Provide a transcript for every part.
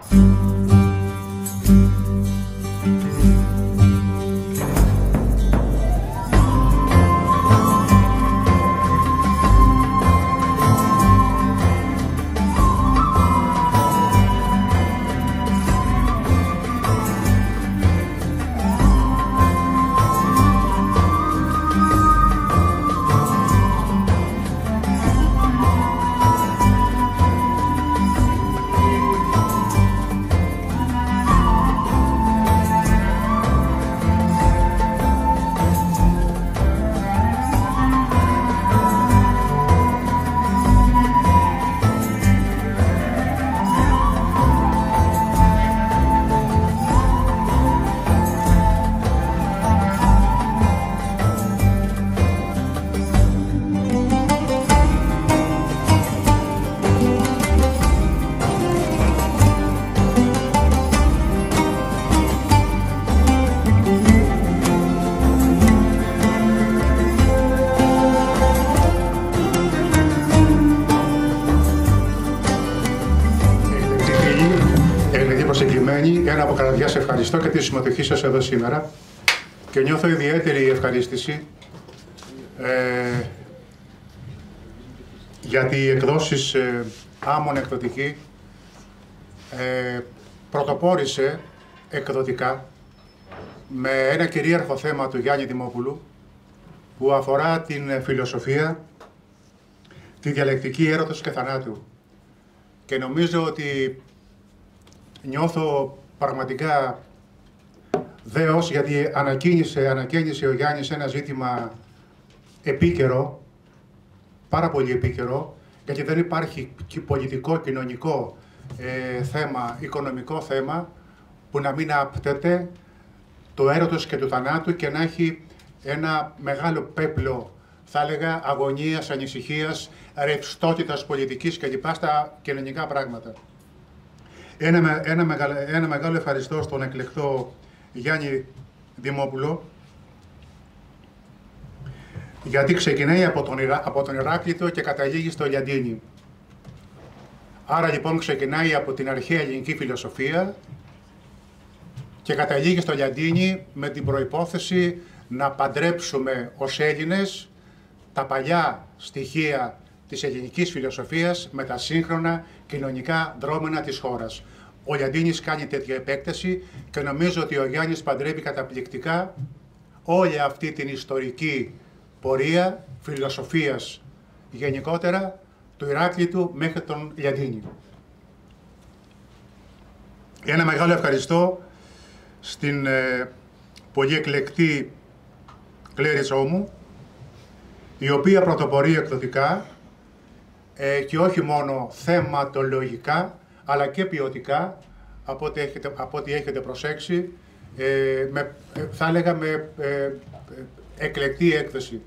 Ένα από καρδιάς ευχαριστώ και τη συμμετοχή σας εδώ σήμερα και νιώθω ιδιαίτερη ευχαρίστηση γιατί οι εκδόσεις Άμμον Εκδοτική πρωτοπόρησε εκδοτικά με ένα κυρίαρχο θέμα του Γιάννη Δημόπουλου που αφορά την φιλοσοφία, τη διαλεκτική έρωτος και θανάτου. Και νομίζω ότι νιώθω πραγματικά δέος γιατί ανακαίνισε ο Γιάννης ένα ζήτημα επίκαιρο, πάρα πολύ επίκαιρο, γιατί δεν υπάρχει πολιτικό, κοινωνικό θέμα, οικονομικό θέμα που να μην άπτεται του έρωτος και του θανάτου και να έχει ένα μεγάλο πέπλο, θα έλεγα, αγωνίας, ανησυχίας, ρευστότητας πολιτικής κλπ. Στα κοινωνικά πράγματα. Ένα μεγάλο ευχαριστώ στον εκλεκτό Γιάννη Δημόπουλο, γιατί ξεκινάει από τον Ηράκλειτο και καταλήγει στο Λιαντίνι. Άρα λοιπόν ξεκινάει από την αρχαία ελληνική φιλοσοφία και καταλήγει στο Λιαντίνι με την προϋπόθεση να παντρέψουμε ως Έλληνες τα παλιά στοιχεία της ελληνικής φιλοσοφίας με τα σύγχρονα κοινωνικά δρόμενα της χώρας. Ο Λιαντίνης κάνει τέτοια επέκταση και νομίζω ότι ο Γιάννης παντρεύει καταπληκτικά όλη αυτή την ιστορική πορεία φιλοσοφίας γενικότερα του Ηράκλειτου μέχρι τον Λιαντίνη. Ένα μεγάλο ευχαριστώ στην πολύ εκλεκτή Κλέριτσα μου, η οποία πρωτοπορεί εκδοτικά και όχι μόνο θεματολογικά, αλλά και ποιοτικά, από ό,τι έχετε προσέξει, θα έλεγα με εκλεκτή έκθεση.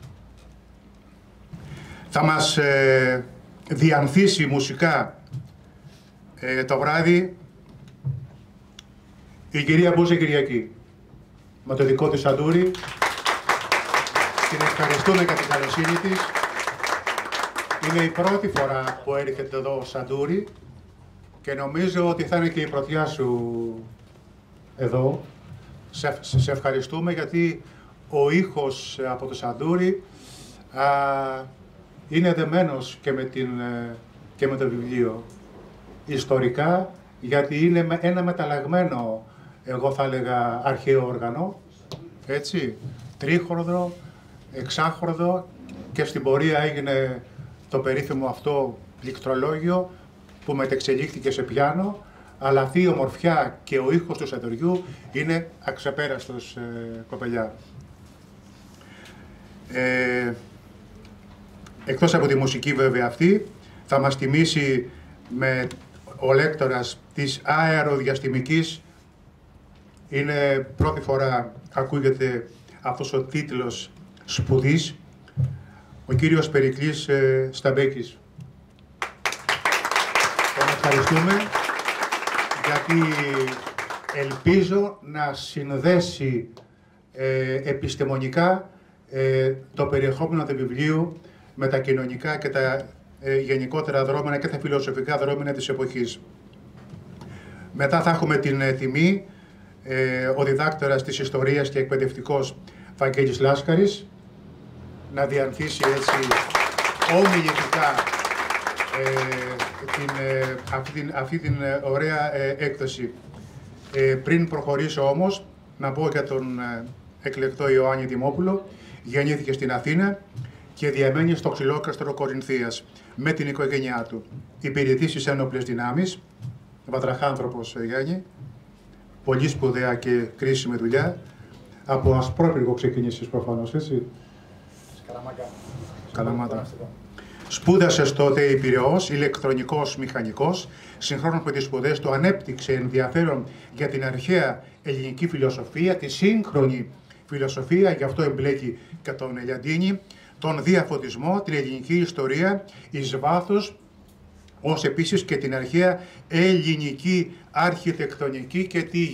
Θα μας διανθίσει μουσικά το βράδυ η κυρία Μπούζε Κυριακή, με το δικό της σαντούρι. Την ευχαριστούμε για την καλοσύνη της. Είναι η πρώτη φορά που έρχεται εδώ σαντούρι και νομίζω ότι θα είναι και η πρωτιά σου εδώ. Σε ευχαριστούμε γιατί ο ήχος από το σαντούρι είναι δεμένος και με το βιβλίο ιστορικά, γιατί είναι ένα μεταλλαγμένο, εγώ θα έλεγα, αρχαίο όργανο, έτσι, τρίχορδο, εξάχορδο, και στην πορεία έγινε το περίφημο αυτό πληκτρολόγιο που μετεξελίχθηκε σε πιάνο, αλλά αυτή η ομορφιά και ο ήχος του σαντουριού είναι αξεπέραστος, κοπελιά. Εκτός από τη μουσική βέβαια αυτή, θα μας τιμήσει με ο λέκτορας της αεροδιαστημικής. Είναι πρώτη φορά ακούγεται αυτός ο τίτλος σπουδής, ο κύριος Περικλής Σταμπέκης. Τον ευχαριστούμε γιατί ελπίζω να συνδέσει επιστημονικά το περιεχόμενο του βιβλίου με τα κοινωνικά και τα γενικότερα δρόμενα και τα φιλοσοφικά δρόμενα της εποχής. Μετά θα έχουμε την τιμή ο διδάκτορας της ιστορίας και εκπαιδευτικός Βαγγέλης Λάσκαρης να διανθίσει έτσι ομιλητικά αυτή την ωραία έκδοση. Πριν προχωρήσω όμως, να πω για τον εκλεκτό Ιωάννη Δημόπουλο. Γεννήθηκε στην Αθήνα και διαμένει στο Ξυλόκαστρο Κορινθίας με την οικογένειά του. Υπηρετεί στις ένοπλες δυνάμεις, βατραχάνθρωπος Γιάννη, πολύ σπουδαία και κρίσιμη δουλειά. Από Ασπρόπυργο ξεκίνησες προφανώς, έτσι. Καλαμάτα. Σπούδασε στο ΤΕΙ Πειραιώς, ηλεκτρονικός μηχανικός. Συγχρόνως με τις σπουδές του ανέπτυξε ενδιαφέρον για την αρχαία ελληνική φιλοσοφία, τη σύγχρονη φιλοσοφία, γι' αυτό εμπλέκει και τον Ελιαντίνη, τον διαφωτισμό, την ελληνική ιστορία εις βάθος, ως επίσης και την αρχαία ελληνική αρχιτεκτονική και τη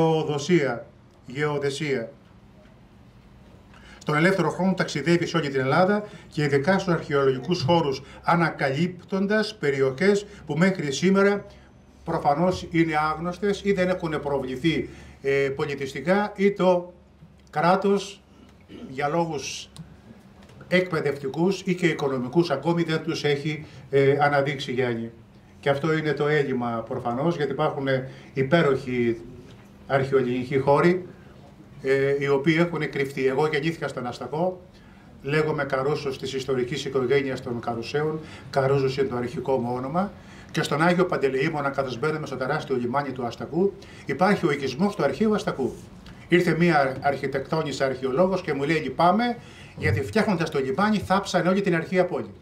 γεωδεσία. Στον ελεύθερο χρόνο ταξιδεύει σε όλη την Ελλάδα και ειδικά στους αρχαιολογικούς χώρους, ανακαλύπτοντας περιοχές που μέχρι σήμερα προφανώς είναι άγνωστες ή δεν έχουν προβληθεί πολιτιστικά ή το κράτος για λόγους εκπαιδευτικούς ή και οικονομικούς ακόμη δεν τους έχει αναδείξει, Γιάννη. Και αυτό είναι το έλλειμμα προφανώς, γιατί υπάρχουν υπέροχοι αρχαιοελληνικοί χώροι οι οποίοι έχουν κρυφτεί. Εγώ γεννήθηκα στον Αστακό, λέγομαι Καρούσος της ιστορικής οικογένειας των Καρουσαίων, Καρούζος είναι το αρχικό μου όνομα, και στον Άγιο Παντελεήμονα, καθώς μπαίνουμε στο τεράστιο λιμάνι του Αστακού, υπάρχει ο οικισμός του αρχαίου Αστακού. Ήρθε μία αρχιτεκτόνισσα αρχαιολόγος και μου λέει: λυπάμαι, γιατί φτιάχνοντας το λιμάνι θάψανε όλη την αρχαία πόλη.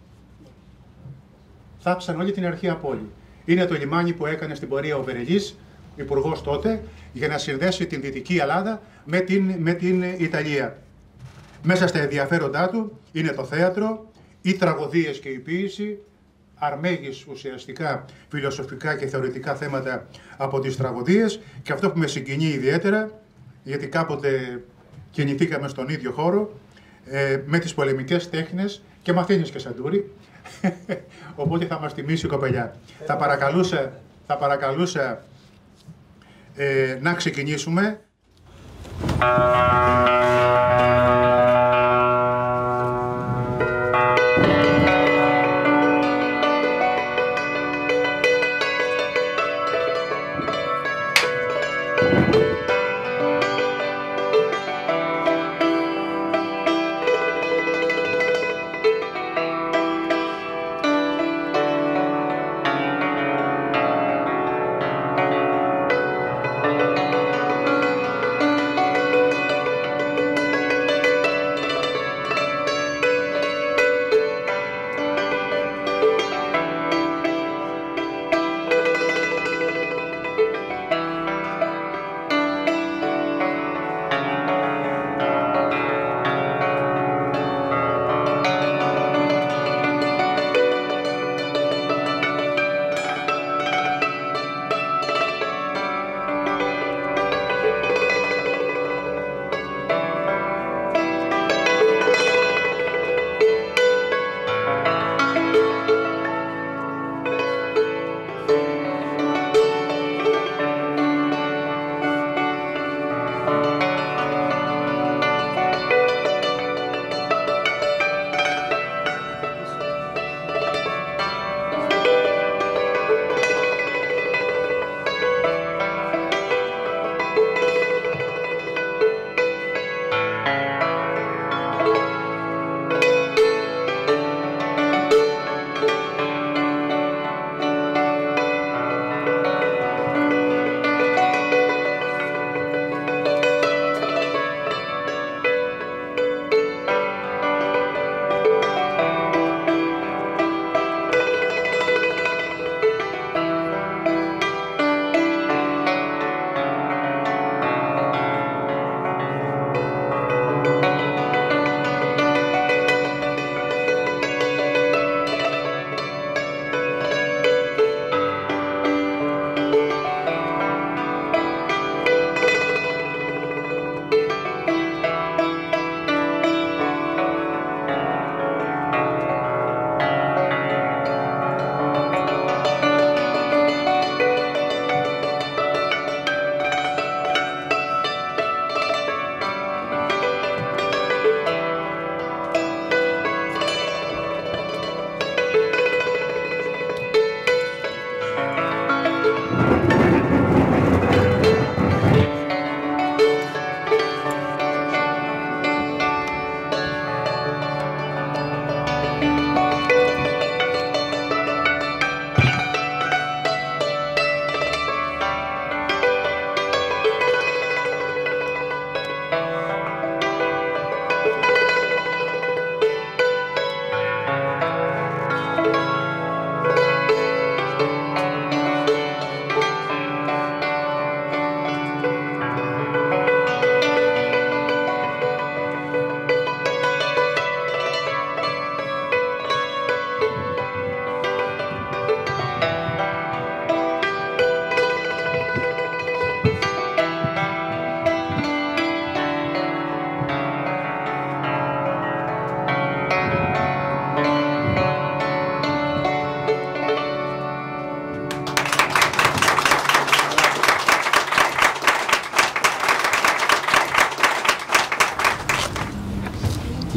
Θάψανε όλη την αρχαία πόλη. Είναι το λιμάνι που έκανε στην πορεία ο Βερελής, υπουργός τότε, για να συνδέσει την Δυτική Ελλάδα με την Ιταλία. Μέσα στα ενδιαφέροντά του είναι το θέατρο, οι τραγωδίες και η ποίηση, αρμέγεις ουσιαστικά φιλοσοφικά και θεωρητικά θέματα από τις τραγωδίες, και αυτό που με συγκινεί ιδιαίτερα, γιατί κάποτε κινηθήκαμε στον ίδιο χώρο, με τις πολεμικές τέχνες και μαθαίνεις και σαντούρι, οπότε θα μας τιμήσει η κοπελιά. Θα παρακαλούσα να ξεκινήσουμε.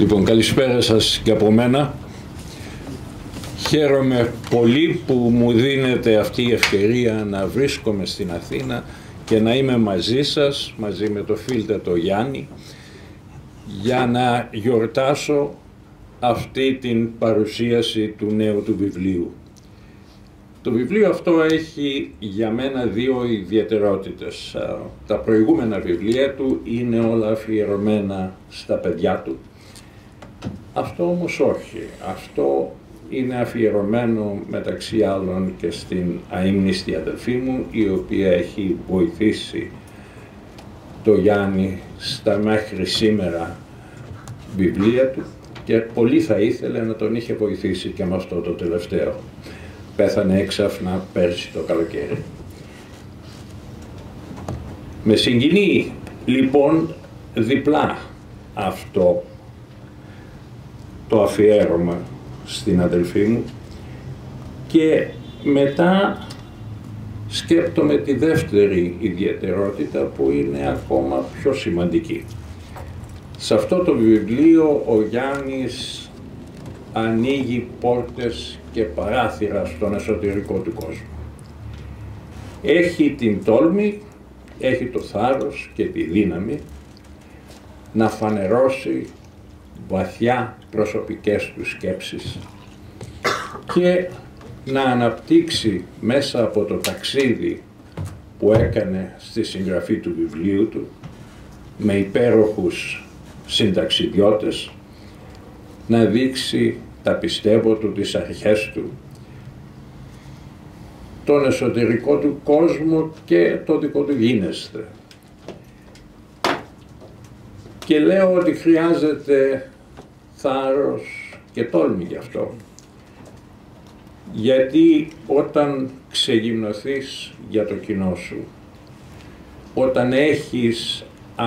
Λοιπόν, καλησπέρα σας και από μένα. Χαίρομαι πολύ που μου δίνετε αυτή η ευκαιρία να βρίσκομαι στην Αθήνα και να είμαι μαζί σας, μαζί με το φίλτατο Γιάννη, για να γιορτάσω αυτή την παρουσίαση του νέου του βιβλίου. Το βιβλίο αυτό έχει για μένα δύο ιδιαιτερότητες. Τα προηγούμενα βιβλία του είναι όλα αφιερωμένα στα παιδιά του. Αυτό όμως όχι. Αυτό είναι αφιερωμένο μεταξύ άλλων και στην αείμνηστη αδελφή μου, η οποία έχει βοηθήσει το Γιάννη στα μέχρι σήμερα βιβλία του και πολύ θα ήθελε να τον είχε βοηθήσει και με αυτό το τελευταίο. Πέθανε έξαφνα πέρσι το καλοκαίρι. Με συγκινεί λοιπόν διπλά αυτό το αφιέρωμα στην αδελφή μου και μετά σκέπτομαι τη δεύτερη ιδιαιτερότητα που είναι ακόμα πιο σημαντική. Σε αυτό το βιβλίο ο Γιάννης ανοίγει πόρτες και παράθυρα στον εσωτερικό του κόσμο. Έχει την τόλμη, έχει το θάρρος και τη δύναμη να φανερώσει βαθιά προσωπικές του σκέψεις και να αναπτύξει μέσα από το ταξίδι που έκανε στη συγγραφή του βιβλίου του με υπέροχους συνταξιδιώτες, να δείξει τα πιστεύω του, τις αρχές του, τον εσωτερικό του κόσμο και το δικό του γίνεσθε. Και λέω ότι χρειάζεται θάρρος και τόλμη γι' αυτό. Γιατί όταν ξεγυμνοθείς για το κοινό σου, όταν έχεις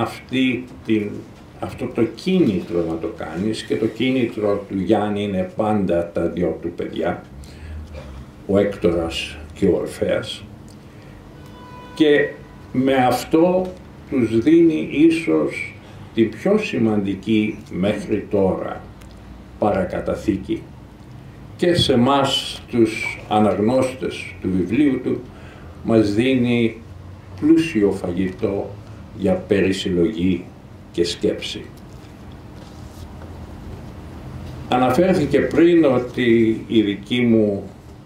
αυτό το κίνητρο να το κάνεις, και το κίνητρο του Γιάννη είναι πάντα τα δυο του παιδιά, ο Έκτορας και ο Ορφέας, και με αυτό τους δίνει ίσως την πιο σημαντική μέχρι τώρα παρακαταθήκη και σε εμάς τους αναγνώστες του βιβλίου του μας δίνει πλούσιο φαγητό για περισυλλογή και σκέψη. Αναφέρθηκε πριν ότι η δική μου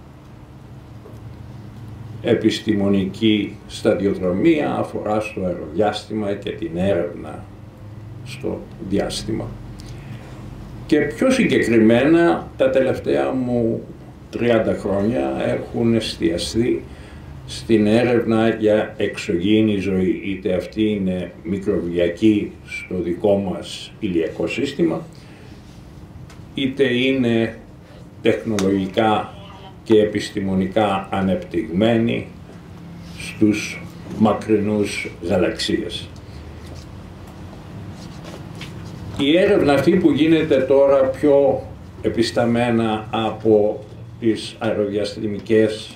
επιστημονική σταδιοδρομία αφορά στο αεροδιάστημα και την έρευνα στο διάστημα. Και πιο συγκεκριμένα τα τελευταία μου 30 χρόνια έχουν εστιαστεί στην έρευνα για εξωγήινη ζωή, είτε αυτή είναι μικροβιακή στο δικό μας ηλιακό σύστημα, είτε είναι τεχνολογικά και επιστημονικά ανεπτυγμένη στους μακρινούς γαλαξίες. Η έρευνα αυτή που γίνεται τώρα πιο επισταμένα από τις αεροδιαστημικές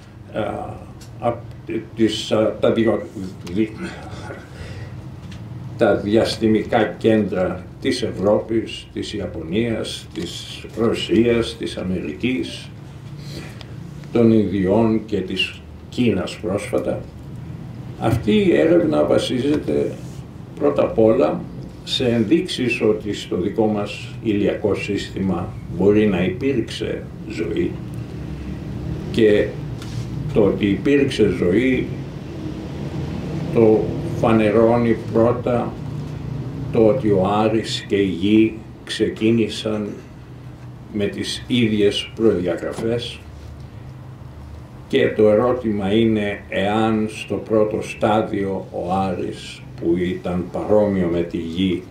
τα διαστημικά κέντρα της Ευρώπης, της Ιαπωνίας, της Ρωσίας, της Αμερικής, των Ινδιών και της Κίνας πρόσφατα. Αυτή η έρευνα βασίζεται πρώτα απ' όλα σε ενδείξεις ότι στο δικό μας ηλιακό σύστημα μπορεί να υπήρξε ζωή, και το ότι υπήρξε ζωή το φανερώνει πρώτα το ότι ο Άρης και η Γη ξεκίνησαν με τις ίδιες προδιαγραφές, και το ερώτημα είναι εάν στο πρώτο στάδιο ο Άρης, που ήταν παρόμοιο με τη Γη,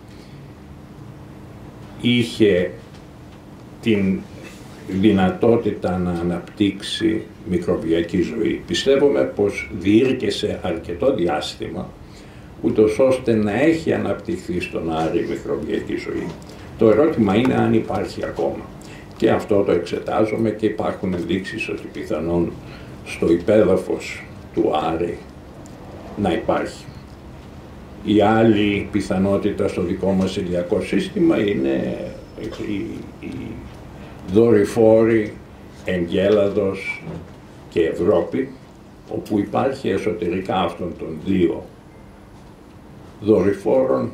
είχε την δυνατότητα να αναπτύξει μικροβιακή ζωή. Πιστεύουμε πως διήρκεσε αρκετό διάστημα, ούτως ώστε να έχει αναπτυχθεί στον Άρη μικροβιακή ζωή. Το ερώτημα είναι αν υπάρχει ακόμα. Και αυτό το εξετάζουμε και υπάρχουν ενδείξεις ότι πιθανόν στο υπέδαφος του Άρη να υπάρχει. Η άλλη πιθανότητα στο δικό μας ηλιακό σύστημα είναι οι δορυφόροι Εγκέλαδος και Ευρώπη, όπου υπάρχει εσωτερικά αυτών των δύο δορυφόρων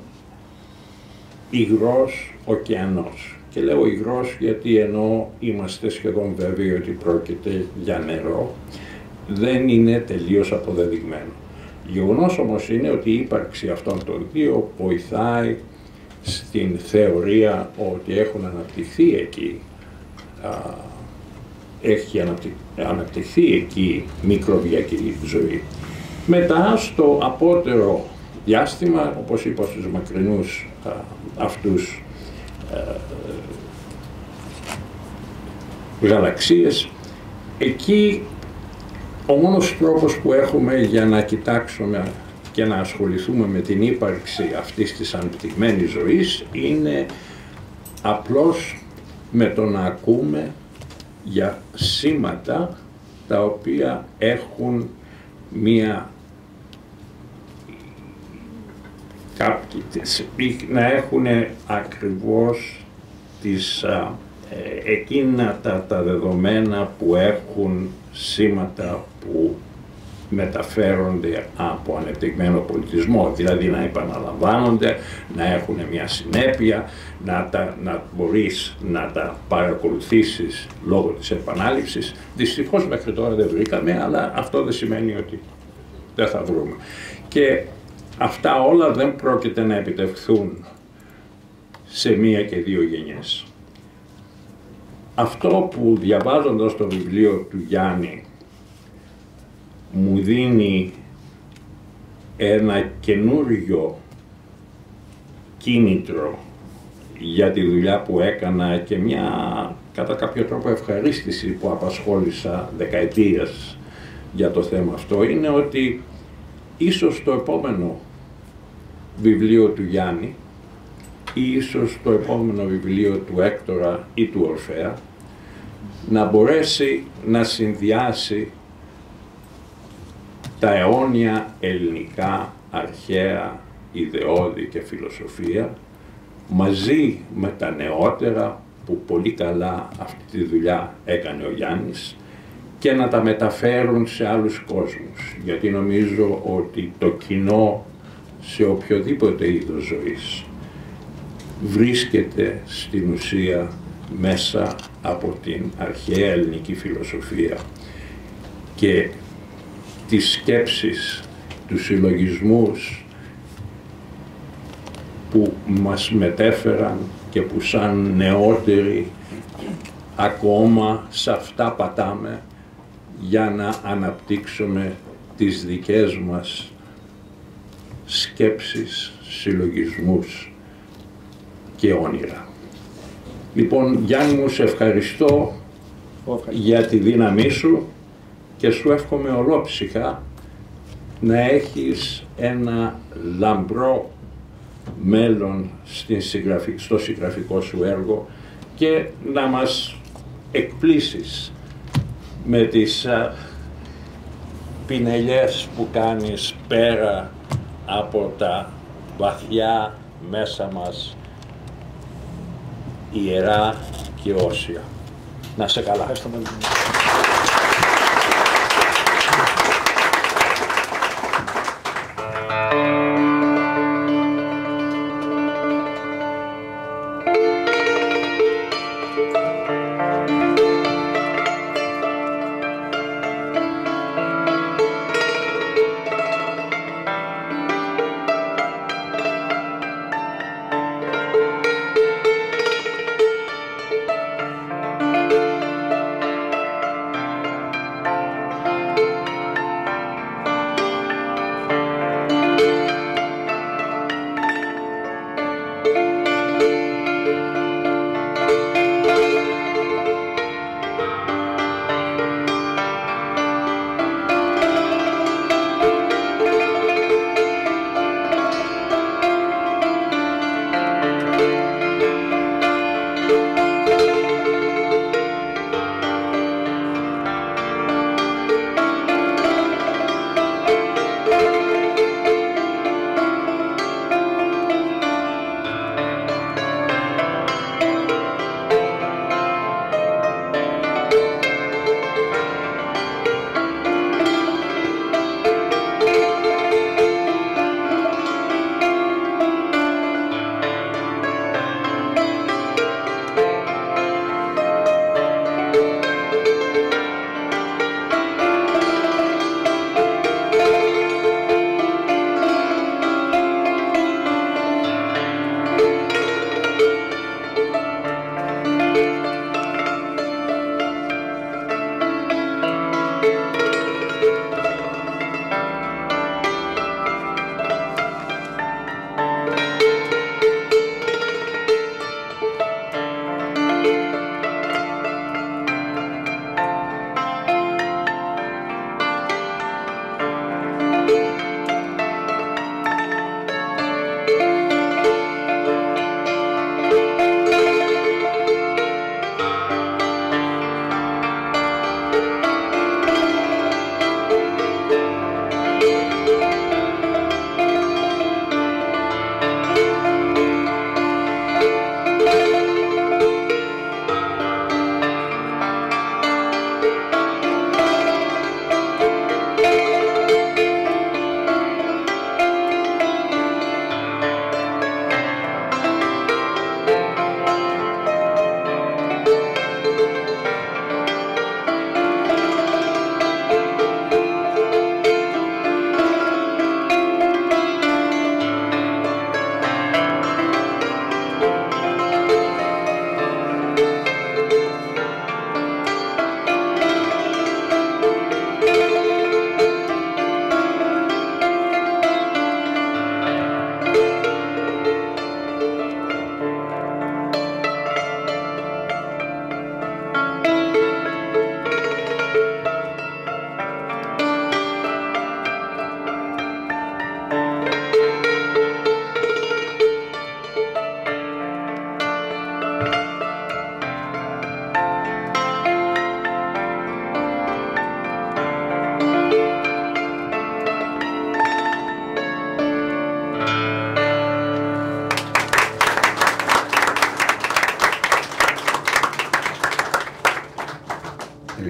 υγρός ωκεανός. Και λέω υγρός γιατί ενώ είμαστε σχεδόν βέβαιοι ότι πρόκειται για νερό, δεν είναι τελείως αποδεδειγμένο. Γεγονός όμως είναι ότι η ύπαρξη αυτών των δύο βοηθάει στην θεωρία ότι έχουν αναπτυχθεί εκεί, έχει αναπτυχθεί εκεί μικροβιακή ζωή. Μετά στο απότερο διάστημα, όπως είπα, στους μακρινούς αυτούς γαλαξίες, εκεί ο μόνος τρόπος που έχουμε για να κοιτάξουμε και να ασχοληθούμε με την ύπαρξη αυτής της ανεπτυγμένης ζωής είναι απλώς με το να ακούμε για σήματα τα οποία έχουν να έχουν ακριβώς εκείνα τα δεδομένα που έχουν σήματα που μεταφέρονται από ανεπτυγμένο πολιτισμό, δηλαδή να επαναλαμβάνονται, να έχουν μια συνέπεια, να μπορείς να τα παρακολουθήσεις λόγω της επανάληψης. Δυστυχώς μέχρι τώρα δεν βρήκαμε, αλλά αυτό δεν σημαίνει ότι δεν θα βρούμε. Και αυτά όλα δεν πρόκειται να επιτευχθούν σε μία και δύο γενιές. Αυτό που διαβάζοντας το βιβλίο του Γιάννη μου δίνει ένα καινούριο κίνητρο για τη δουλειά που έκανα και μια κατά κάποιο τρόπο ευχαρίστηση που απασχόλησα δεκαετίες για το θέμα αυτό, είναι ότι ίσως το επόμενο βιβλίο του Γιάννη ή ίσως το επόμενο βιβλίο του Έκτορα ή του Ορφέα να μπορέσει να συνδυάσει τα αιώνια ελληνικά αρχαία ιδεώδη και φιλοσοφία μαζί με τα νεότερα που πολύ καλά αυτή τη δουλειά έκανε ο Γιάννης και να τα μεταφέρουν σε άλλους κόσμους, γιατί νομίζω ότι το κοινό σε οποιοδήποτε είδος ζωής βρίσκεται στην ουσία μέσα από την αρχαία ελληνική φιλοσοφία και τις σκέψεις, τους συλλογισμούς που μας μετέφεραν και που σαν νεότεροι ακόμα σε αυτά πατάμε για να αναπτύξουμε τις δικές μας σκέψεις, συλλογισμούς και όνειρα. Λοιπόν, Γιάννη μου, σε ευχαριστώ για τη δύναμή σου και σου εύχομαι ολόψυχα να έχεις ένα λαμπρό μέλλον στο συγγραφικό σου έργο και να μας εκπλήσεις με τις πινελιές που κάνεις πέρα από τα βαθιά μέσα μας ιερά και όσια. Να σε καλά.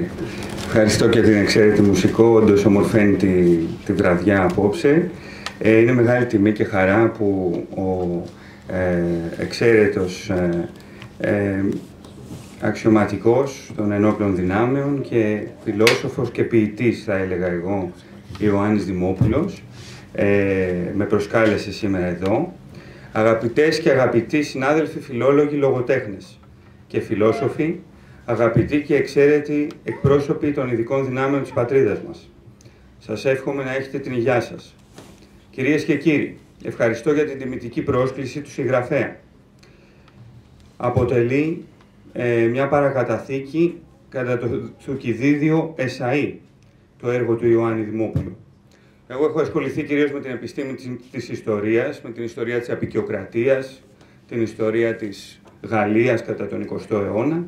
Ευχαριστώ και την εξαίρετη μουσικό, όντως ομορφαίνει τη βραδιά απόψε. Είναι μεγάλη τιμή και χαρά που ο εξαίρετος αξιωματικός των ενόπλων δυνάμεων και φιλόσοφος και ποιητής, θα έλεγα εγώ, Ιωάννης Δημόπουλος, με προσκάλεσε σήμερα εδώ. Αγαπητές και αγαπητοί συνάδελφοι φιλόλογοι, λογοτέχνες και φιλόσοφοι, αγαπητοί και εξαίρετοι εκπρόσωποι των ειδικών δυνάμεων της πατρίδας μας, σας εύχομαι να έχετε την υγειά σας. Κυρίες και κύριοι, ευχαριστώ για την τιμητική πρόσκληση του συγγραφέα. Αποτελεί μια παρακαταθήκη κατά το Θουκυδίδιο Εσαΐ, το έργο του Ιωάννη Δημόπουλου. Εγώ έχω ασχοληθεί κυρίως με την επιστήμη της ιστορίας, με την ιστορία της αποικιοκρατίας, την ιστορία της Γαλλίας κατά τον 20ο αιώνα.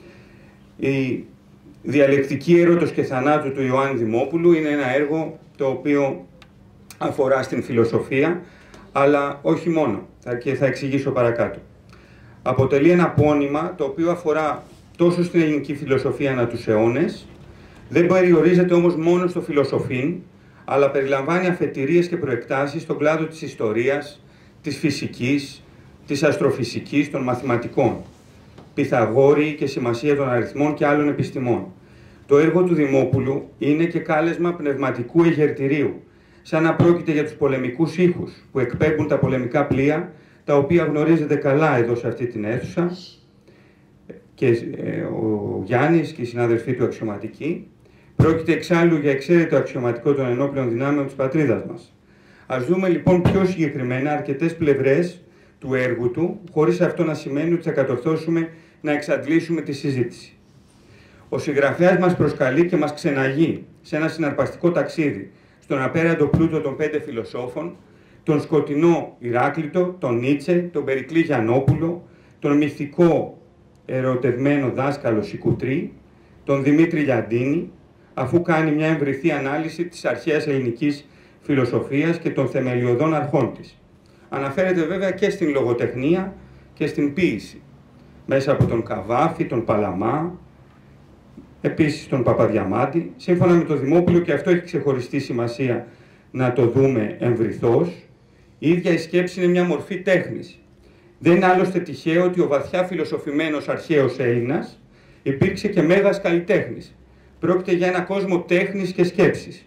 Η διαλεκτική έρωτος και θανάτου του Ιωάννη Δημόπουλου είναι ένα έργο το οποίο αφορά στην φιλοσοφία, αλλά όχι μόνο, και θα εξηγήσω παρακάτω. Αποτελεί ένα πόνημα το οποίο αφορά τόσο στην ελληνική φιλοσοφία ανά τους αιώνες, δεν περιορίζεται όμως μόνο στο φιλοσοφήν, αλλά περιλαμβάνει αφετηρίες και προεκτάσεις στον κλάδο της ιστορίας, της φυσικής, της αστροφυσικής, των μαθηματικών, Πυθαγόρη και σημασία των αριθμών και άλλων επιστημών. Το έργο του Δημόπουλου είναι και κάλεσμα πνευματικού εγερτηρίου, σαν να πρόκειται για τους πολεμικούς ήχους που εκπέμπουν τα πολεμικά πλοία, τα οποία γνωρίζετε καλά εδώ σε αυτή την αίθουσα, και ο Γιάννης και οι συναδελφοί του αξιωματικοί. Πρόκειται εξάλλου για εξαίρετο αξιωματικό των ενόπλων δυνάμεων της πατρίδας μας. Ας δούμε λοιπόν πιο συγκεκριμένα αρκετές πλευρές του έργου του, χωρίς αυτό να σημαίνει ότι θα κατορθώσουμε να εξαντλήσουμε τη συζήτηση. Ο συγγραφέας μας προσκαλεί και μας ξεναγεί σε ένα συναρπαστικό ταξίδι στον απέραντο πλούτο των 5 φιλοσόφων, τον σκοτεινό Ηράκλειτο, τον Νίτσε, τον Περικλή Γιαννόπουλο, τον μυθικό ερωτευμένο δάσκαλο Σικουτρή, τον Δημήτρη Λιαντίνη, αφού κάνει μια εμβριθή ανάλυση της αρχαίας ελληνικής φιλοσοφίας και των θεμελιωδών αρχών της. Αναφέρεται βέβαια και στην λογοτεχνία και στην ποίηση, μέσα από τον Καβάφη, τον Παλαμά, επίσης τον Παπαδιαμάντη. Σύμφωνα με τον Δημόπουλο, και αυτό έχει ξεχωριστή σημασία να το δούμε εμβριθώς, η ίδια η σκέψη είναι μια μορφή τέχνης. Δεν είναι άλλωστε τυχαίο ότι ο βαθιά φιλοσοφημένος αρχαίος Έλληνας υπήρξε και μέγας καλλιτέχνης. Πρόκειται για ένα κόσμο τέχνης και σκέψης.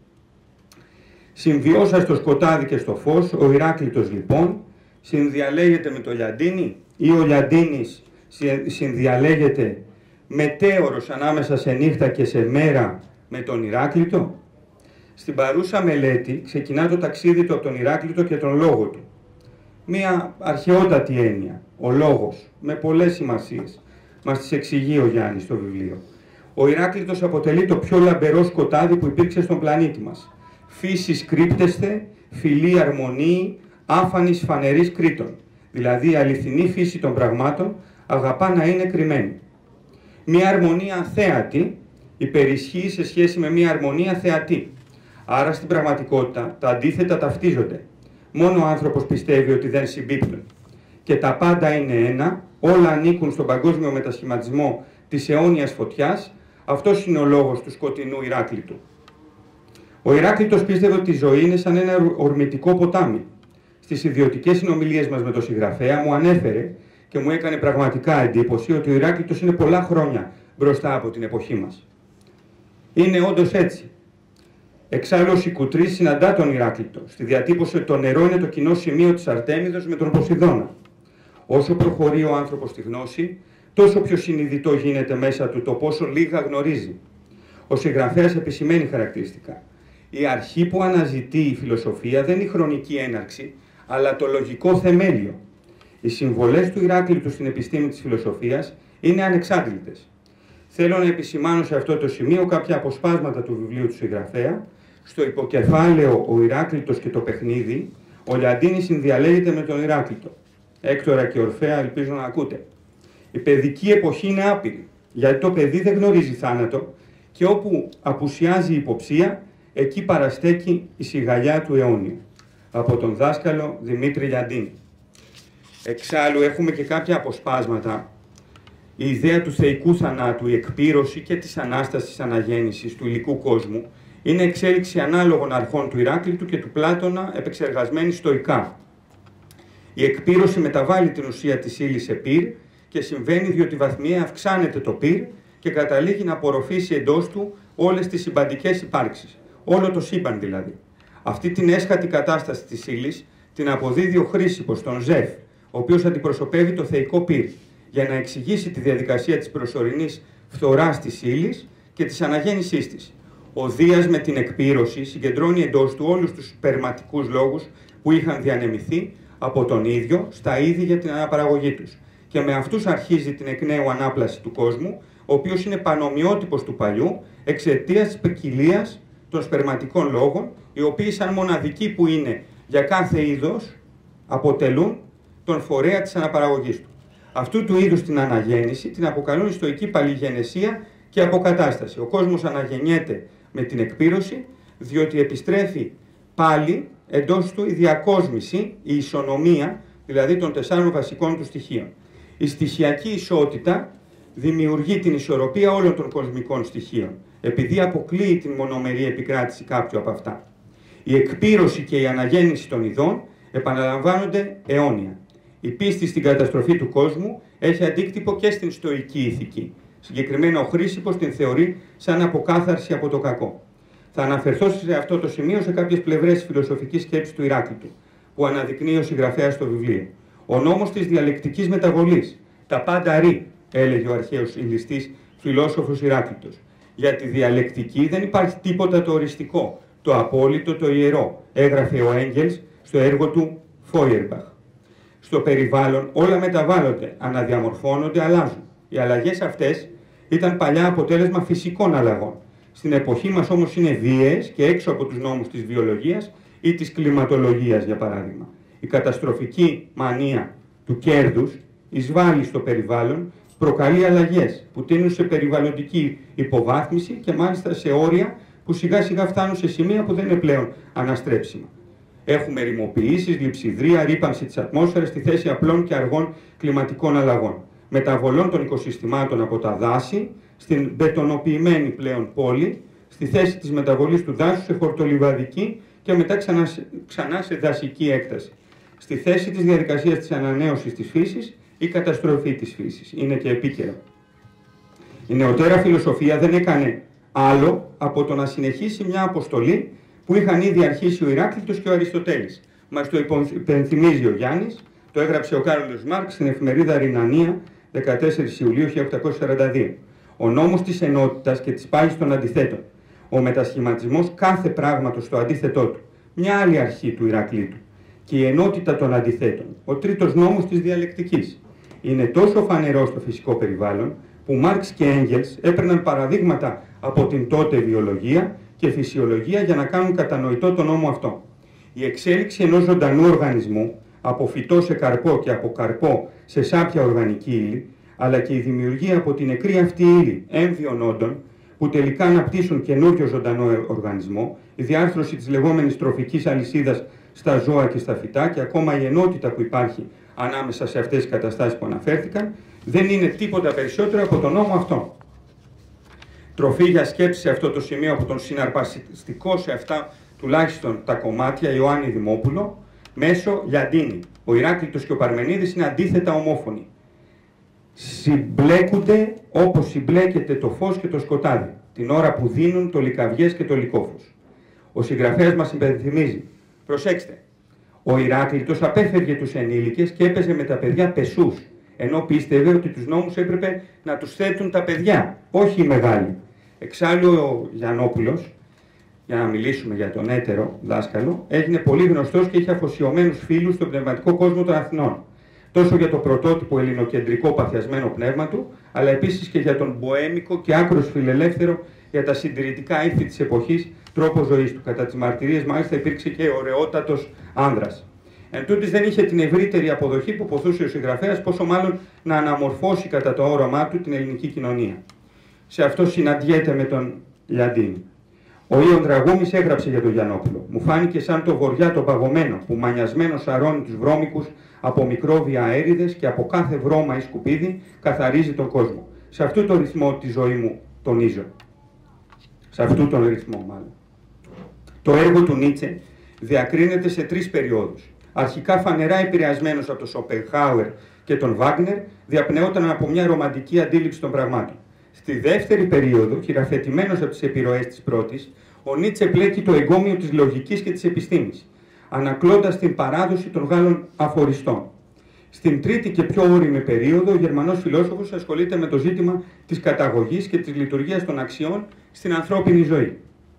Συμβιώσα στο σκοτάδι και στο φως, ο Ηράκλειτος λοιπόν συνδιαλέγεται με το Λιαντίνη, ή ο Λιαντίνης συνδιαλέγεται μετέωρος ανάμεσα σε νύχτα και σε μέρα με τον Ηράκλειτο. Στην παρούσα μελέτη ξεκινά το ταξίδι του από τον Ηράκλειτο και τον λόγο του. Μία αρχαιότατη έννοια, ο λόγος, με πολλές σημασίες. Μας τις εξηγεί ο Γιάννης στο βιβλίο. Ο Ηράκλειτος αποτελεί το πιο λαμπερό σκοτάδι που υπήρξε στον πλανήτη μας. Φύσης κρύπτεσθε, φιλή αρμονίη, άφανης φανερής κρήτων. Δηλαδή η αληθινή φύση των πραγμάτων αγαπά να είναι κρυμμένη. Μία αρμονία αθέατη υπερισχύει σε σχέση με μία αρμονία θεατή. Άρα στην πραγματικότητα τα αντίθετα ταυτίζονται. Μόνο ο άνθρωπος πιστεύει ότι δεν συμπίπτουν. Και τα πάντα είναι ένα, όλα ανήκουν στον παγκόσμιο μετασχηματισμό της αιώνιας φωτιάς. Αυτός είναι ο λόγος του σκοτεινού Ηράκλειτου. Ο Ηράκλειτος πίστευε ότι η ζωή είναι σαν ένα ορμητικό ποτάμι. Στις ιδιωτικές συνομιλίες μας με τον συγγραφέα μου ανέφερε και μου έκανε πραγματικά εντύπωση ότι ο Ηράκλειτος είναι πολλά χρόνια μπροστά από την εποχή μας. Είναι όντως έτσι. Εξάλλου ο Σικουτρής συναντά τον Ηράκλειτο στη διατύπωση ότι το νερό είναι το κοινό σημείο της Αρτέμιδος με τον Ποσειδώνα. Όσο προχωρεί ο άνθρωπος στη γνώση, τόσο πιο συνειδητό γίνεται μέσα του το πόσο λίγα γνωρίζει. Ο συγγραφέας επισημαίνει χαρακτηριστικά. Η αρχή που αναζητεί η φιλοσοφία δεν είναι η χρονική έναρξη, αλλά το λογικό θεμέλιο. Οι συμβολές του Ηράκλειτου στην επιστήμη της φιλοσοφίας είναι ανεξάντλητες. Θέλω να επισημάνω σε αυτό το σημείο κάποια αποσπάσματα του βιβλίου του συγγραφέα. Στο υποκεφάλαιο «Ο Ηράκλειτος και το παιχνίδι», ο Λιαντίνης συνδιαλέγεται με τον Ηράκλειτο. Έκτορα και Ορφέα, ελπίζω να ακούτε. Η παιδική εποχή είναι άπειρη, γιατί το παιδί δεν γνωρίζει θάνατο και όπου απουσιάζει η υποψία, εκεί παραστέκει η σιγαλιά του αιώνιου. Από τον δάσκαλο Δημήτρη Λιαντίνη. Εξάλλου έχουμε και κάποια αποσπάσματα η ιδέα του θεϊκού θανάτου, η εκπύρωση και της Ανάστασης της αναγέννησης του υλικού κόσμου είναι εξέλιξη ανάλογων αρχών του Ηράκλειτου και του Πλάτωνα επεξεργασμένη στοικά. Η εκπύρωση μεταβάλλει την ουσία της ύλης σε πυρ και συμβαίνει διότι βαθμιαία αυξάνεται το πυρ και καταλήγει να απορροφήσει εντός του όλες τις συμπαντικές υπάρξεις. Όλο το σύμπαν δηλαδή. Αυτή την έσχατη κατάσταση της ύλης την αποδίδει ο Χρήσιππος, τον Ζεφ, ο οποίος αντιπροσωπεύει το θεϊκό πυρ, για να εξηγήσει τη διαδικασία της προσωρινής φθοράς της ύλης και της αναγέννησής της. Ο Δίας με την εκπύρωση συγκεντρώνει εντός του όλους τους σπερματικούς λόγους που είχαν διανεμηθεί από τον ίδιο στα είδη για την αναπαραγωγή τους. Και με αυτούς αρχίζει την εκ νέου ανάπλαση του κόσμου, ο οποίος είναι πανομοιότυπος του παλιού εξαιτίας της ποικιλίας των σπερματικών λόγων, οι οποίοι σαν μοναδικοί που είναι για κάθε είδος αποτελούν τον φορέα της αναπαραγωγής του. Αυτού του είδους την αναγέννηση την αποκαλούν στοική παλιγενεσία και αποκατάσταση. Ο κόσμος αναγεννιέται με την εκπύρωση, διότι επιστρέφει πάλι εντός του η διακόσμηση, η ισονομία, δηλαδή των 4 βασικών του στοιχείων. Η στοιχειακή ισότητα δημιουργεί την ισορροπία όλων των κοσμικών στοιχείων, επειδή αποκλείει την μονομερή επικράτηση κάποιου από αυτά. Η εκπύρωση και η αναγέννηση των ειδών επαναλαμβάνονται αιώνια. Η πίστη στην καταστροφή του κόσμου έχει αντίκτυπο και στην στοική ηθική. Συγκεκριμένα ο Χρήσιππος την θεωρεί σαν αποκάθαρση από το κακό. Θα αναφερθώ σε αυτό το σημείο σε κάποιες πλευρές της φιλοσοφικής σκέψης του Ηράκλειτου, που αναδεικνύει ο συγγραφέας στο βιβλίο. Ο νόμος της διαλεκτικής μεταβολής. Τα πάντα ρί, έλεγε ο αρχαίος ηλιστής φιλόσοφος Ηράκλειτος. Για τη διαλεκτική δεν υπάρχει τίποτα το οριστικό, το απόλυτο, το ιερό, έγραφε ο Έγγελς στο έργο του Φόιερμπαχ. Στο περιβάλλον όλα μεταβάλλονται, αναδιαμορφώνονται, αλλάζουν. Οι αλλαγές αυτές ήταν παλιά αποτέλεσμα φυσικών αλλαγών. Στην εποχή μας όμως είναι βίαιες και έξω από τους νόμους της βιολογίας ή της κλιματολογίας, για παράδειγμα. Η καταστροφική μανία του κέρδους εισβάλλει στο περιβάλλον, προκαλεί αλλαγές που τείνουν σε περιβαλλοντική υποβάθμιση και μάλιστα σε όρια που σιγά σιγά φτάνουν σε σημεία που δεν είναι πλέον αναστρέψιμα. Έχουμε ρημοποιήσεις, λειψιδρία, ρύπανση της ατμόσφαιρας στη θέση απλών και αργών κλιματικών αλλαγών. Μεταβολών των οικοσυστημάτων από τα δάση στην μπετονοποιημένη πλέον πόλη, στη θέση της μεταβολής του δάσους σε χορτολιβαδική και μετά ξανά σε δασική έκταση. Στη θέση της διαδικασίας της ανανέωσης της φύσης ή καταστροφή της φύσης. Είναι και επίκαιρο. Η νεωτέρα φιλοσοφία δεν έκανε άλλο από το να συνεχίσει μια αποστολή που είχαν ήδη αρχίσει ο Ηράκλειτος και ο Αριστοτέλης. Μας το υπενθυμίζει ο Γιάννης, το έγραψε ο Κάρολος Μάρξ στην εφημερίδα Ρινανία 14 Ιουλίου 1842. Ο νόμος της ενότητας και της πάλης των αντιθέτων. Ο μετασχηματισμός κάθε πράγματος στο αντίθετό του. Μια άλλη αρχή του Ηρακλήτου. Και η ενότητα των αντιθέτων. Ο τρίτος νόμος της διαλεκτικής. Είναι τόσο φανερό στο φυσικό περιβάλλον που Μάρξ και Έγγελς έπαιρναν παραδείγματα από την τότε βιολογία και φυσιολογία για να κάνουν κατανοητό τον νόμο αυτό. Η εξέλιξη ενός ζωντανού οργανισμού από φυτό σε καρπό και από καρπό σε σάπια οργανική ύλη, αλλά και η δημιουργία από την νεκρή αυτή ύλη έμβιων όντων που τελικά αναπτύσσουν καινούριο ζωντανό οργανισμό, η διάρθρωση της λεγόμενης τροφικής αλυσίδας στα ζώα και στα φυτά και ακόμα η ενότητα που υπάρχει ανάμεσα σε αυτές τις καταστάσεις που αναφέρθηκαν, δεν είναι τίποτα περισσότερο από τον νόμο αυτό. Τροφή για σκέψη σε αυτό το σημείο από τον συναρπαστικό σε αυτά τουλάχιστον τα κομμάτια Ιωάννη Δημόπουλο, μέσω Λιαντίνη. Ο Ηράκλειτος και ο Παρμενίδης είναι αντίθετα ομόφωνοι. Συμπλέκονται όπως συμπλέκεται το φως και το σκοτάδι, την ώρα που δίνουν το λυκαβιές και το λυκόφως. Ο συγγραφέας μας υπενθυμίζει, προσέξτε, ο Ηράκλειτος απέφευγε τους ενήλικες και έπαιζε με τα παιδιά πεσούς, ενώ πίστευε ότι τους νόμους έπρεπε να τους θέτουν τα παιδιά, όχι οι μεγάλοι. Εξάλλου ο Γιαννόπουλος, για να μιλήσουμε για τον έτερο δάσκαλο, έγινε πολύ γνωστός και είχε αφοσιωμένους φίλους στον πνευματικό κόσμο των Αθηνών. Τόσο για το πρωτότυπο ελληνοκεντρικό παθιασμένο πνεύμα του, αλλά επίσης και για τον μποέμικο και άκρος φιλελεύθερο για τα συντηρητικά ήθη της εποχής τρόπο ζωής του. Κατά τις μαρτυρίες μάλιστα υπήρξε και ωραιότατος άνδρας. Εν τούτης δεν είχε την ευρύτερη αποδοχή που ποθούσε ο συγγραφέας, πόσο μάλλον να αναμορφώσει κατά το όραμά του την ελληνική κοινωνία. Σε αυτό συναντιέται με τον Λιαντίνη. Ο Ιων Δραγούμης έγραψε για τον Γιαννόπουλο. Μου φάνηκε σαν το βοριά το παγωμένο που μανιασμένο σαρώνει τους βρώμικους από μικρόβια αέριδες και από κάθε βρώμα ή σκουπίδι καθαρίζει τον κόσμο. Σε αυτόν τον ρυθμό τη ζωή μου τονίζω. Σε αυτόν τον ρυθμό μάλλον. Το έργο του Νίτσε διακρίνεται σε 3 περιόδους. Αρχικά φανερά επηρεασμένος από τον Σοπενχάουερ και τον Βάγνερ, διαπνεόταν από μια ρομαντική αντίληψη των πραγμάτων. Στη δεύτερη περίοδο, χειραφετημένος από τις επιρροές της πρώτης, ο Νίτσε πλέκει το εγκόμιο της λογικής και της επιστήμης, ανακλώντας την παράδοση των Γάλλων αφοριστών. Στην τρίτη και πιο όριμη περίοδο, ο Γερμανός φιλόσοφος ασχολείται με το ζήτημα της καταγωγής και της λειτουργίας των αξιών στην ανθρώπινη ζωή.